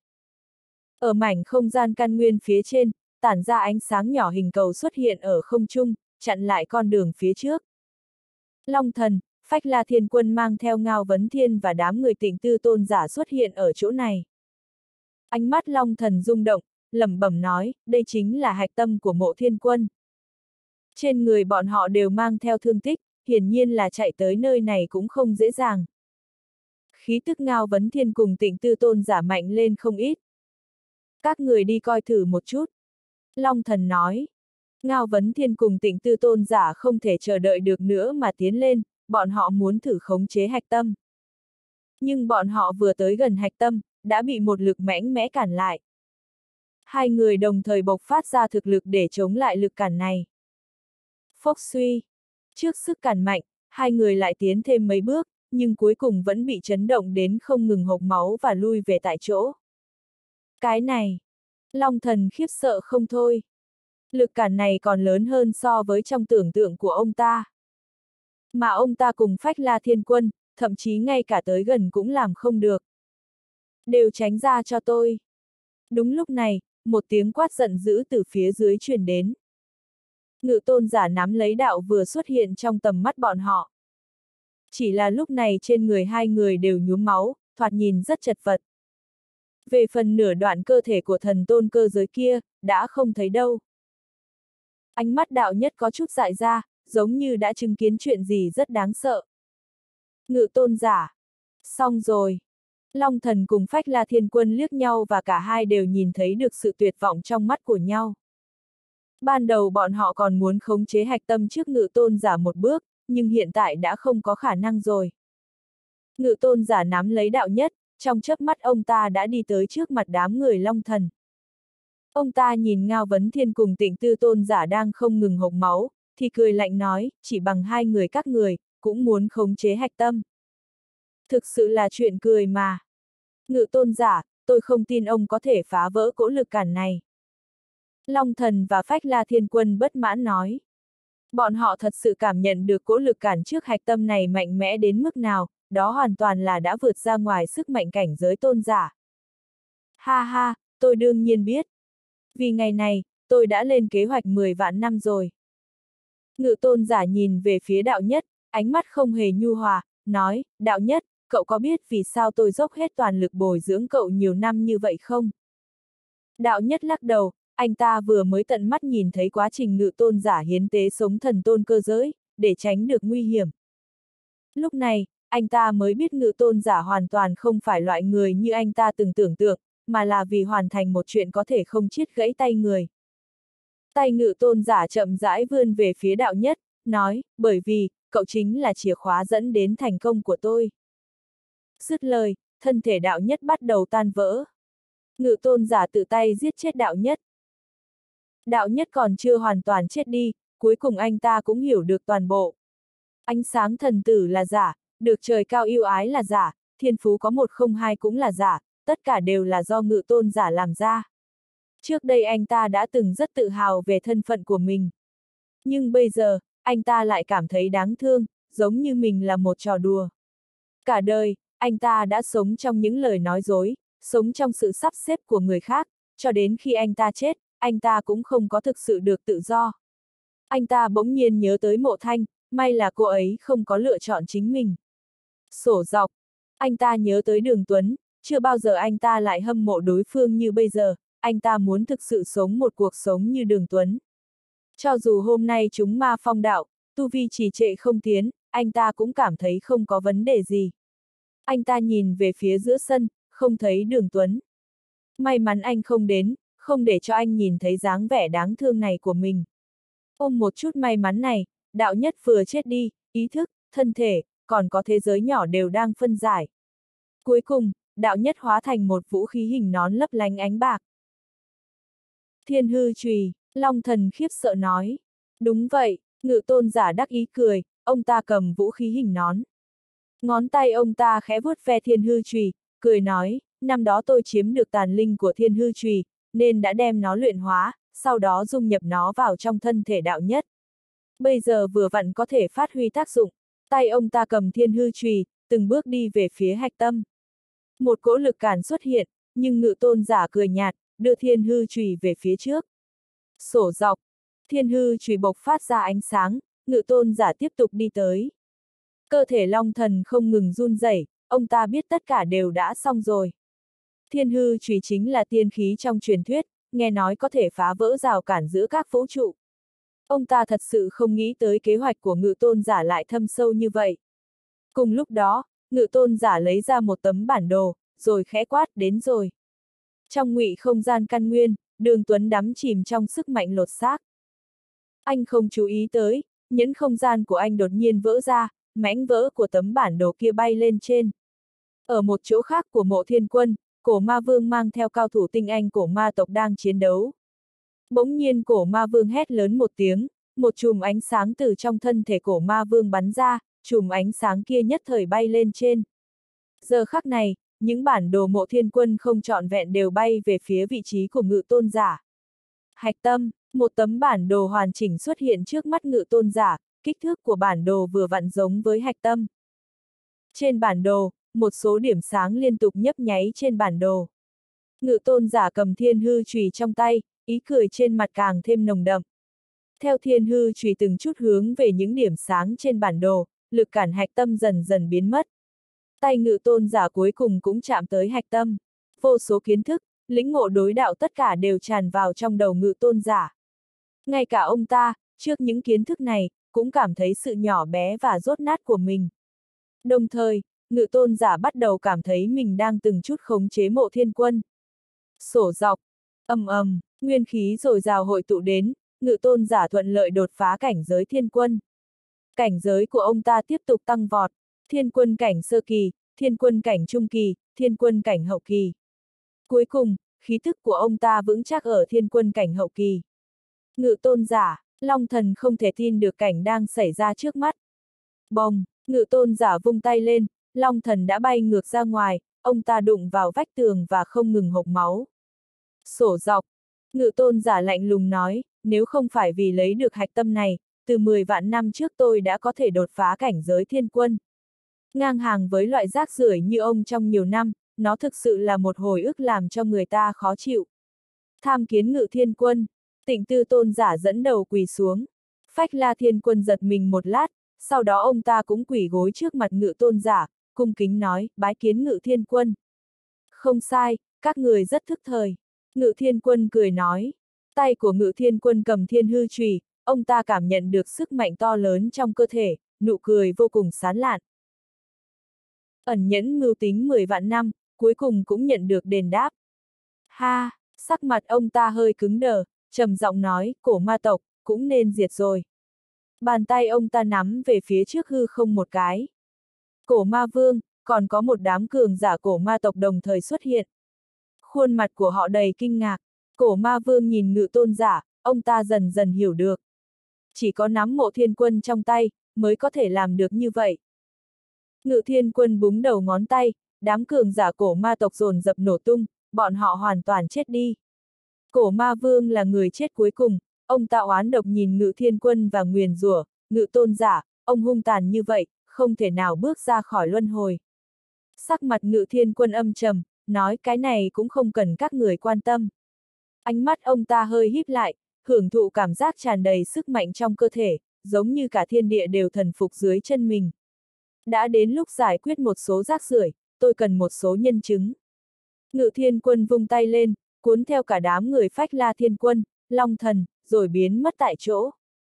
Ở mảnh không gian căn nguyên phía trên, tản ra ánh sáng nhỏ hình cầu xuất hiện ở không trung, chặn lại con đường phía trước. Long Thần, Phách La Thiên Quân mang theo Ngao Vấn Thiên và đám người Tịnh Tư tôn giả xuất hiện ở chỗ này. Ánh mắt Long Thần rung động, lẩm bẩm nói, đây chính là hạch tâm của Mộ Thiên Quân. Trên người bọn họ đều mang theo thương tích, hiển nhiên là chạy tới nơi này cũng không dễ dàng. Khí tức Ngao Vấn Thiên cùng Tịnh Tư tôn giả mạnh lên không ít. Các người đi coi thử một chút. Long Thần nói. Ngao Vấn Thiên cùng Tịnh Tư tôn giả không thể chờ đợi được nữa mà tiến lên, bọn họ muốn thử khống chế hạch tâm. Nhưng bọn họ vừa tới gần hạch tâm, đã bị một lực mạnh mẽ cản lại. Hai người đồng thời bộc phát ra thực lực để chống lại lực cản này. Phốc suy. Trước sức cản mạnh, hai người lại tiến thêm mấy bước, nhưng cuối cùng vẫn bị chấn động đến không ngừng hộc máu và lui về tại chỗ. Cái này. Long Thần khiếp sợ không thôi. Lực cản này còn lớn hơn so với trong tưởng tượng của ông ta. Mà ông ta cùng Phách La Thiên Quân, thậm chí ngay cả tới gần cũng làm không được. Đều tránh ra cho tôi. Đúng lúc này, một tiếng quát giận dữ từ phía dưới truyền đến. Ngự tôn giả nắm lấy đạo vừa xuất hiện trong tầm mắt bọn họ. Chỉ là lúc này trên người hai người đều nhuốm máu, thoạt nhìn rất chật vật. Về phần nửa đoạn cơ thể của thần tôn cơ giới kia, đã không thấy đâu. Ánh mắt đạo nhất có chút dại ra, giống như đã chứng kiến chuyện gì rất đáng sợ. Ngự tôn giả. Xong rồi. Long Thần cùng Phách La Thiên Quân liếc nhau và cả hai đều nhìn thấy được sự tuyệt vọng trong mắt của nhau. Ban đầu bọn họ còn muốn khống chế hạch tâm trước ngự tôn giả một bước, nhưng hiện tại đã không có khả năng rồi. Ngự tôn giả nắm lấy đạo nhất, trong chớp mắt ông ta đã đi tới trước mặt đám người Long Thần. Ông ta nhìn Ngao Vấn Thiên cùng Tịnh Tư tôn giả đang không ngừng hộc máu, thì cười lạnh nói, chỉ bằng hai người các người, cũng muốn khống chế hạch tâm. Thực sự là chuyện cười mà. Ngự tôn giả, tôi không tin ông có thể phá vỡ cỗ lực cản này. Long Thần và Phách La Thiên Quân bất mãn nói. Bọn họ thật sự cảm nhận được cỗ lực cản trước hạch tâm này mạnh mẽ đến mức nào, đó hoàn toàn là đã vượt ra ngoài sức mạnh cảnh giới tôn giả. Ha ha, tôi đương nhiên biết. Vì ngày này, tôi đã lên kế hoạch 10 vạn năm rồi. Ngự tôn giả nhìn về phía đạo nhất, ánh mắt không hề nhu hòa, nói, đạo nhất, cậu có biết vì sao tôi dốc hết toàn lực bồi dưỡng cậu nhiều năm như vậy không? Đạo nhất lắc đầu, anh ta vừa mới tận mắt nhìn thấy quá trình ngự tôn giả hiến tế sống thần tôn cơ giới, để tránh được nguy hiểm. Lúc này, anh ta mới biết ngự tôn giả hoàn toàn không phải loại người như anh ta từng tưởng tượng, mà là vì hoàn thành một chuyện có thể không chiết gãy tay người. Tay ngự tôn giả chậm rãi vươn về phía đạo nhất, nói, bởi vì, cậu chính là chìa khóa dẫn đến thành công của tôi. Dứt lời, thân thể đạo nhất bắt đầu tan vỡ. Ngự tôn giả tự tay giết chết đạo nhất. Đạo nhất còn chưa hoàn toàn chết đi, cuối cùng anh ta cũng hiểu được toàn bộ. Ánh sáng thần tử là giả, được trời cao yêu ái là giả, thiên phú có 102 cũng là giả, tất cả đều là do ngự tôn giả làm ra. Trước đây anh ta đã từng rất tự hào về thân phận của mình. Nhưng bây giờ, anh ta lại cảm thấy đáng thương, giống như mình là một trò đùa. Cả đời, anh ta đã sống trong những lời nói dối, sống trong sự sắp xếp của người khác, cho đến khi anh ta chết, anh ta cũng không có thực sự được tự do. Anh ta bỗng nhiên nhớ tới Mộ Thanh, may là cô ấy không có lựa chọn chính mình. Sổ dọc, anh ta nhớ tới Đường Tuấn, chưa bao giờ anh ta lại hâm mộ đối phương như bây giờ, anh ta muốn thực sự sống một cuộc sống như Đường Tuấn. Cho dù hôm nay chúng ma phong đạo, tu vi trì trệ không tiến, anh ta cũng cảm thấy không có vấn đề gì. Anh ta nhìn về phía giữa sân, không thấy Đường Tuấn. May mắn anh không đến, không để cho anh nhìn thấy dáng vẻ đáng thương này của mình. Ôm một chút may mắn này, đạo nhất vừa chết đi, ý thức, thân thể, còn có thế giới nhỏ đều đang phân giải. Cuối cùng, đạo nhất hóa thành một vũ khí hình nón lấp lánh ánh bạc. Thiên hư chùy, Long Thần khiếp sợ nói. Đúng vậy, ngự tôn giả đắc ý cười, ông ta cầm vũ khí hình nón. Ngón tay ông ta khẽ vuốt ve thiên hư chùy, cười nói, năm đó tôi chiếm được tàn linh của thiên hư chùy, nên đã đem nó luyện hóa, sau đó dung nhập nó vào trong thân thể đạo nhất. Bây giờ vừa vặn có thể phát huy tác dụng, tay ông ta cầm thiên hư chùy, từng bước đi về phía hạch tâm. Một cỗ lực cản xuất hiện, nhưng ngự tôn giả cười nhạt, đưa thiên hư chùy về phía trước. Sổ dọc, thiên hư chùy bộc phát ra ánh sáng, ngự tôn giả tiếp tục đi tới. Cơ thể Long Thần không ngừng run rẩy, ông ta biết tất cả đều đã xong rồi. Thiên hư chùy chính là tiên khí trong truyền thuyết, nghe nói có thể phá vỡ rào cản giữa các vũ trụ. Ông ta thật sự không nghĩ tới kế hoạch của ngự tôn giả lại thâm sâu như vậy. Cùng lúc đó, ngự tôn giả lấy ra một tấm bản đồ, rồi khẽ quát đến rồi. Trong ngụy không gian căn nguyên, Đường Tuấn đắm chìm trong sức mạnh lột xác. Anh không chú ý tới, nhẫn không gian của anh đột nhiên vỡ ra, mảnh vỡ của tấm bản đồ kia bay lên trên. Ở một chỗ khác của Mộ Thiên Quân, Cổ Ma Vương mang theo cao thủ tinh anh cổ ma tộc đang chiến đấu. Bỗng nhiên Cổ Ma Vương hét lớn một tiếng, một chùm ánh sáng từ trong thân thể Cổ Ma Vương bắn ra, chùm ánh sáng kia nhất thời bay lên trên. Giờ khắc này, những bản đồ Mộ Thiên Quân không trọn vẹn đều bay về phía vị trí của ngự tôn giả. Hạch tâm, một tấm bản đồ hoàn chỉnh xuất hiện trước mắt ngự tôn giả, kích thước của bản đồ vừa vặn giống với hạch tâm. Trên bản đồ, một số điểm sáng liên tục nhấp nháy trên bản đồ. Ngự tôn giả cầm thiên hư chùy trong tay, ý cười trên mặt càng thêm nồng đậm. Theo thiên hư chùy từng chút hướng về những điểm sáng trên bản đồ, lực cản hạch tâm dần dần biến mất. Tay ngự tôn giả cuối cùng cũng chạm tới hạch tâm. Vô số kiến thức, lĩnh ngộ đối đạo tất cả đều tràn vào trong đầu ngự tôn giả. Ngay cả ông ta, trước những kiến thức này, cũng cảm thấy sự nhỏ bé và dốt nát của mình. Đồng thời, ngự tôn giả bắt đầu cảm thấy mình đang từng chút khống chế Mộ Thiên Quân. Sổ dọc, ầm ầm, nguyên khí dồi dào hội tụ đến, ngự tôn giả thuận lợi đột phá cảnh giới thiên quân. Cảnh giới của ông ta tiếp tục tăng vọt, thiên quân cảnh sơ kỳ, thiên quân cảnh trung kỳ, thiên quân cảnh hậu kỳ. Cuối cùng, khí thức của ông ta vững chắc ở thiên quân cảnh hậu kỳ. Ngự tôn giả, Long Thần không thể tin được cảnh đang xảy ra trước mắt. Bồng, ngự tôn giả vung tay lên, Long Thần đã bay ngược ra ngoài, ông ta đụng vào vách tường và không ngừng hộc máu. Sổ dọc, ngự tôn giả lạnh lùng nói, nếu không phải vì lấy được hạch tâm này, từ 10 vạn năm trước tôi đã có thể đột phá cảnh giới thiên quân. Ngang hàng với loại rác rưởi như ông trong nhiều năm, nó thực sự là một hồi ức làm cho người ta khó chịu. Tham kiến ngự thiên quân, Tịnh Tư tôn giả dẫn đầu quỳ xuống. Phách La thiên quân giật mình một lát, sau đó ông ta cũng quỳ gối trước mặt ngự tôn giả, cung kính nói, bái kiến ngự thiên quân. Không sai, các người rất thức thời. Ngự thiên quân cười nói. Tay của ngự thiên quân cầm thiên hư chùy, ông ta cảm nhận được sức mạnh to lớn trong cơ thể, nụ cười vô cùng sán lạn. Ẩn nhẫn mưu tính 10 vạn năm, cuối cùng cũng nhận được đền đáp. Ha, sắc mặt ông ta hơi cứng đờ, trầm giọng nói, cổ ma tộc, cũng nên diệt rồi. Bàn tay ông ta nắm về phía trước hư không một cái. Cổ ma vương, còn có một đám cường giả cổ ma tộc đồng thời xuất hiện. Khuôn mặt của họ đầy kinh ngạc. Cổ ma vương nhìn Ngự tôn giả, ông ta dần dần hiểu được. Chỉ có nắm Mộ Thiên Quân trong tay, mới có thể làm được như vậy. Ngự Thiên Quân búng đầu ngón tay, đám cường giả cổ ma tộc dồn dập nổ tung, bọn họ hoàn toàn chết đi. Cổ ma vương là người chết cuối cùng, ông ta oán độc nhìn Ngự Thiên Quân và nguyền rủa, Ngự tôn giả, ông hung tàn như vậy, không thể nào bước ra khỏi luân hồi. Sắc mặt Ngự Thiên Quân âm trầm, nói cái này cũng không cần các người quan tâm. Ánh mắt ông ta hơi híp lại, hưởng thụ cảm giác tràn đầy sức mạnh trong cơ thể, giống như cả thiên địa đều thần phục dưới chân mình. Đã đến lúc giải quyết một số rác rưởi, tôi cần một số nhân chứng. Ngự Thiên Quân vung tay lên, cuốn theo cả đám người Phách La Thiên Quân, Long Thần, rồi biến mất tại chỗ.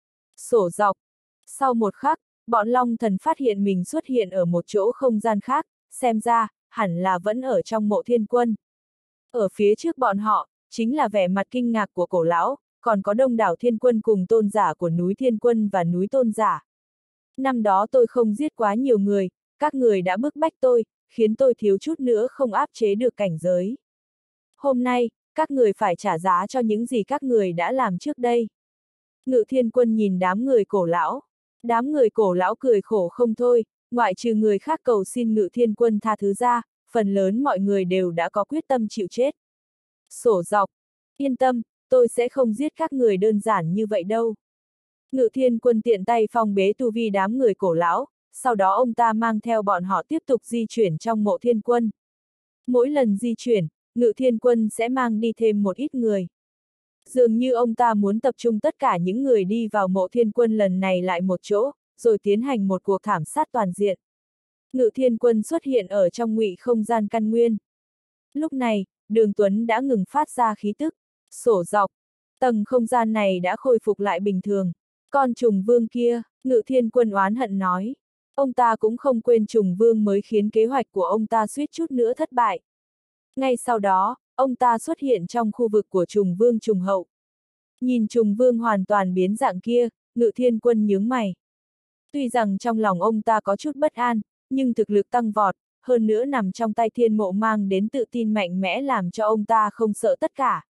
Sổ dọc. Sau một khắc, bọn Long Thần phát hiện mình xuất hiện ở một chỗ không gian khác, xem ra, hẳn là vẫn ở trong Mộ Thiên Quân. Ở phía trước bọn họ, chính là vẻ mặt kinh ngạc của cổ lão, còn có đông đảo thiên quân cùng tôn giả của núi Thiên Quân và núi Tôn Giả. Năm đó tôi không giết quá nhiều người, các người đã bức bách tôi, khiến tôi thiếu chút nữa không áp chế được cảnh giới. Hôm nay, các người phải trả giá cho những gì các người đã làm trước đây. Ngự Thiên Quân nhìn đám người cổ lão. Đám người cổ lão cười khổ không thôi, ngoại trừ người khác cầu xin Ngự Thiên Quân tha thứ ra, phần lớn mọi người đều đã có quyết tâm chịu chết. Sổ dọc. Yên tâm, tôi sẽ không giết các người đơn giản như vậy đâu. Ngự Thiên Quân tiện tay phong bế tu vi đám người cổ lão, sau đó ông ta mang theo bọn họ tiếp tục di chuyển trong Mộ Thiên Quân. Mỗi lần di chuyển, Ngự Thiên Quân sẽ mang đi thêm một ít người. Dường như ông ta muốn tập trung tất cả những người đi vào Mộ Thiên Quân lần này lại một chỗ, rồi tiến hành một cuộc thảm sát toàn diện. Ngự Thiên Quân xuất hiện ở trong ngụy không gian căn nguyên. Lúc này, Đường Tuấn đã ngừng phát ra khí tức. Sổ dọc. Tầng không gian này đã khôi phục lại bình thường. Con trùng vương kia, Ngự Thiên Quân oán hận nói. Ông ta cũng không quên trùng vương mới khiến kế hoạch của ông ta suýt chút nữa thất bại. Ngay sau đó, ông ta xuất hiện trong khu vực của trùng vương trùng hậu. Nhìn trùng vương hoàn toàn biến dạng kia, Ngự Thiên Quân nhướng mày. Tuy rằng trong lòng ông ta có chút bất an, nhưng thực lực tăng vọt, hơn nữa nằm trong tay Thiên Mộ mang đến tự tin mạnh mẽ làm cho ông ta không sợ tất cả.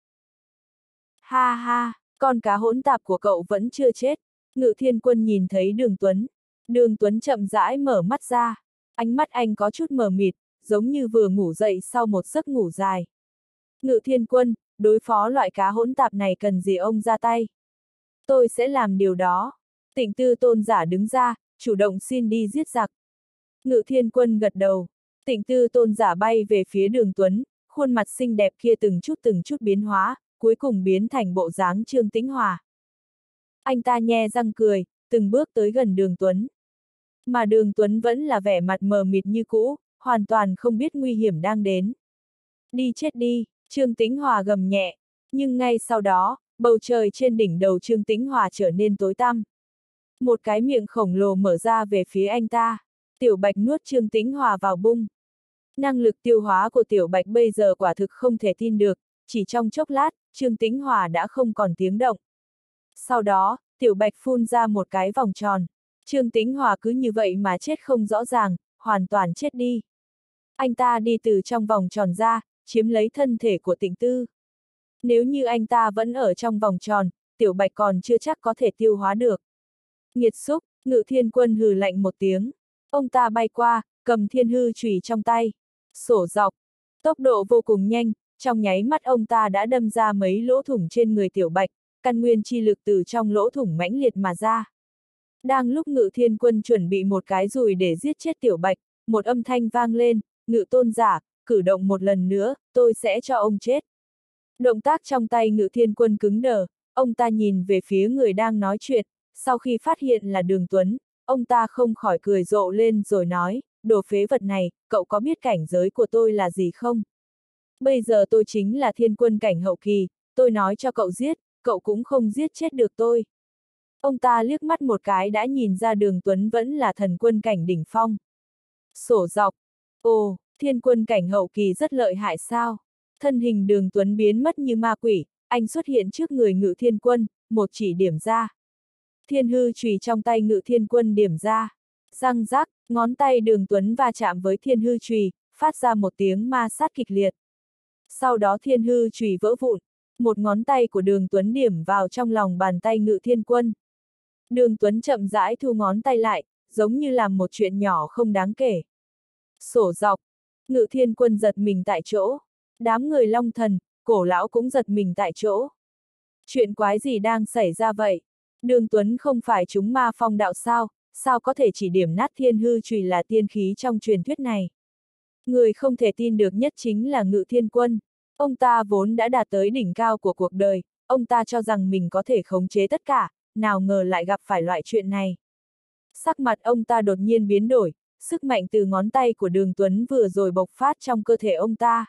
Ha ha, con cá hỗn tạp của cậu vẫn chưa chết. Ngự Thiên Quân nhìn thấy Đường Tuấn. Đường Tuấn chậm rãi mở mắt ra. Ánh mắt anh có chút mờ mịt, giống như vừa ngủ dậy sau một giấc ngủ dài. Ngự Thiên Quân, đối phó loại cá hỗn tạp này cần gì ông ra tay? Tôi sẽ làm điều đó. Tịnh Tư Tôn giả đứng ra, chủ động xin đi giết giặc. Ngự Thiên Quân gật đầu. Tịnh Tư Tôn giả bay về phía Đường Tuấn, khuôn mặt xinh đẹp kia từng chút biến hóa, cuối cùng biến thành bộ dáng Trương Tĩnh Hòa. Anh ta nhe răng cười, từng bước tới gần Đường Tuấn. Mà Đường Tuấn vẫn là vẻ mặt mờ mịt như cũ, hoàn toàn không biết nguy hiểm đang đến. Đi chết đi, Trương Tĩnh Hòa gầm nhẹ, nhưng ngay sau đó, bầu trời trên đỉnh đầu Trương Tĩnh Hòa trở nên tối tăm. Một cái miệng khổng lồ mở ra về phía anh ta, Tiểu Bạch nuốt Trương Tĩnh Hòa vào bung. Năng lực tiêu hóa của Tiểu Bạch bây giờ quả thực không thể tin được, chỉ trong chốc lát, Trương Tĩnh Hòa đã không còn tiếng động. Sau đó, Tiểu Bạch phun ra một cái vòng tròn. Trương Tĩnh Hòa cứ như vậy mà chết không rõ ràng, hoàn toàn chết đi. Anh ta đi từ trong vòng tròn ra, chiếm lấy thân thể của Tịnh Tư. Nếu như anh ta vẫn ở trong vòng tròn, Tiểu Bạch còn chưa chắc có thể tiêu hóa được. Nghiệt xúc, Ngự Thiên Quân hừ lạnh một tiếng. Ông ta bay qua, cầm thiên hư chùy trong tay. Sổ dọc. Tốc độ vô cùng nhanh, trong nháy mắt ông ta đã đâm ra mấy lỗ thủng trên người Tiểu Bạch, căn nguyên chi lực từ trong lỗ thủng mãnh liệt mà ra. Đang lúc Ngự Thiên Quân chuẩn bị một cái dùi để giết chết Tiểu Bạch, một âm thanh vang lên, Ngự tôn giả, cử động một lần nữa, tôi sẽ cho ông chết. Động tác trong tay Ngự Thiên Quân cứng đờ, ông ta nhìn về phía người đang nói chuyện, sau khi phát hiện là Đường Tuấn, ông ta không khỏi cười rộ lên rồi nói, đồ phế vật này, cậu có biết cảnh giới của tôi là gì không? Bây giờ tôi chính là thiên quân cảnh hậu kỳ, tôi nói cho cậu giết, cậu cũng không giết chết được tôi. Ông ta liếc mắt một cái đã nhìn ra Đường Tuấn vẫn là thần quân cảnh đỉnh phong. Sổ dọc. Ồ, thiên quân cảnh hậu kỳ rất lợi hại sao? Thân hình Đường Tuấn biến mất như ma quỷ, anh xuất hiện trước người Ngự Thiên Quân, một chỉ điểm ra. Thiên hư chùy trong tay Ngự Thiên Quân điểm ra. Răng rắc, ngón tay Đường Tuấn va chạm với thiên hư chùy, phát ra một tiếng ma sát kịch liệt. Sau đó thiên hư chùy vỡ vụn, một ngón tay của Đường Tuấn điểm vào trong lòng bàn tay Ngự Thiên Quân. Đường Tuấn chậm rãi thu ngón tay lại, giống như làm một chuyện nhỏ không đáng kể. Sổ dọc, Ngự Thiên Quân giật mình tại chỗ. Đám người Long Thần, Cổ lão cũng giật mình tại chỗ. Chuyện quái gì đang xảy ra vậy? Đường Tuấn không phải chúng ma phong đạo sao, sao có thể chỉ điểm nát thiên hư chùy là tiên khí trong truyền thuyết này? Người không thể tin được nhất chính là Ngự Thiên Quân. Ông ta vốn đã đạt tới đỉnh cao của cuộc đời, ông ta cho rằng mình có thể khống chế tất cả, nào ngờ lại gặp phải loại chuyện này. Sắc mặt ông ta đột nhiên biến đổi, sức mạnh từ ngón tay của Đường Tuấn vừa rồi bộc phát trong cơ thể ông ta.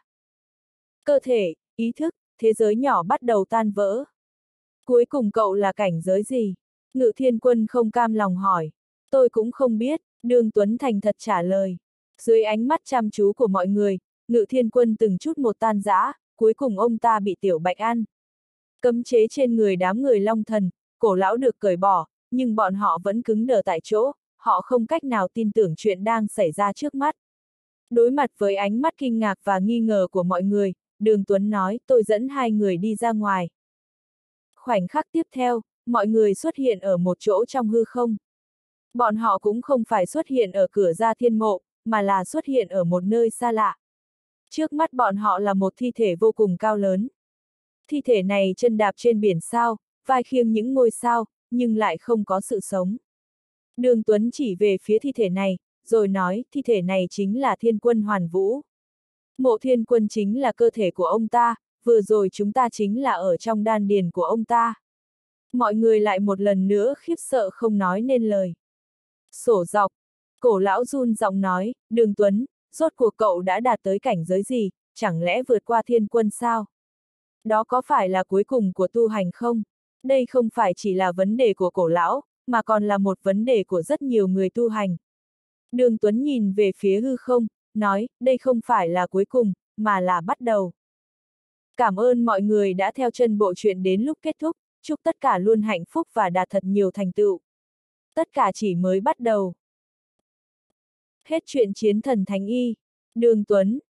Cơ thể, ý thức, thế giới nhỏ bắt đầu tan vỡ. Cuối cùng cậu là cảnh giới gì? Ngự Thiên Quân không cam lòng hỏi. Tôi cũng không biết, Đường Tuấn thành thật trả lời. Dưới ánh mắt chăm chú của mọi người, Ngự Thiên Quân từng chút một tan rã, cuối cùng ông ta bị Tiểu Bạch ăn. Cấm chế trên người đám người Long Thần, Cổ lão được cởi bỏ, nhưng bọn họ vẫn cứng đờ tại chỗ, họ không cách nào tin tưởng chuyện đang xảy ra trước mắt. Đối mặt với ánh mắt kinh ngạc và nghi ngờ của mọi người, Đường Tuấn nói, tôi dẫn hai người đi ra ngoài. Khoảnh khắc tiếp theo, mọi người xuất hiện ở một chỗ trong hư không. Bọn họ cũng không phải xuất hiện ở cửa ra thiên mộ, mà là xuất hiện ở một nơi xa lạ. Trước mắt bọn họ là một thi thể vô cùng cao lớn. Thi thể này chân đạp trên biển sao, vai khiêng những ngôi sao, nhưng lại không có sự sống. Đường Tuấn chỉ về phía thi thể này, rồi nói, thi thể này chính là Thiên Quân Hoàn Vũ. Mộ Thiên Quân chính là cơ thể của ông ta, vừa rồi chúng ta chính là ở trong đan điền của ông ta. Mọi người lại một lần nữa khiếp sợ không nói nên lời. Sổ dọc, Cổ lão run giọng nói, Đường Tuấn, rốt cuộc cậu đã đạt tới cảnh giới gì, chẳng lẽ vượt qua Thiên Quân sao? Đó có phải là cuối cùng của tu hành không? Đây không phải chỉ là vấn đề của Cổ lão, mà còn là một vấn đề của rất nhiều người tu hành. Đường Tuấn nhìn về phía hư không, nói, đây không phải là cuối cùng, mà là bắt đầu. Cảm ơn mọi người đã theo chân bộ truyện đến lúc kết thúc, chúc tất cả luôn hạnh phúc và đạt thật nhiều thành tựu. Tất cả chỉ mới bắt đầu. Hết chuyện Chiến Thần Thánh Y. Đường Tuấn.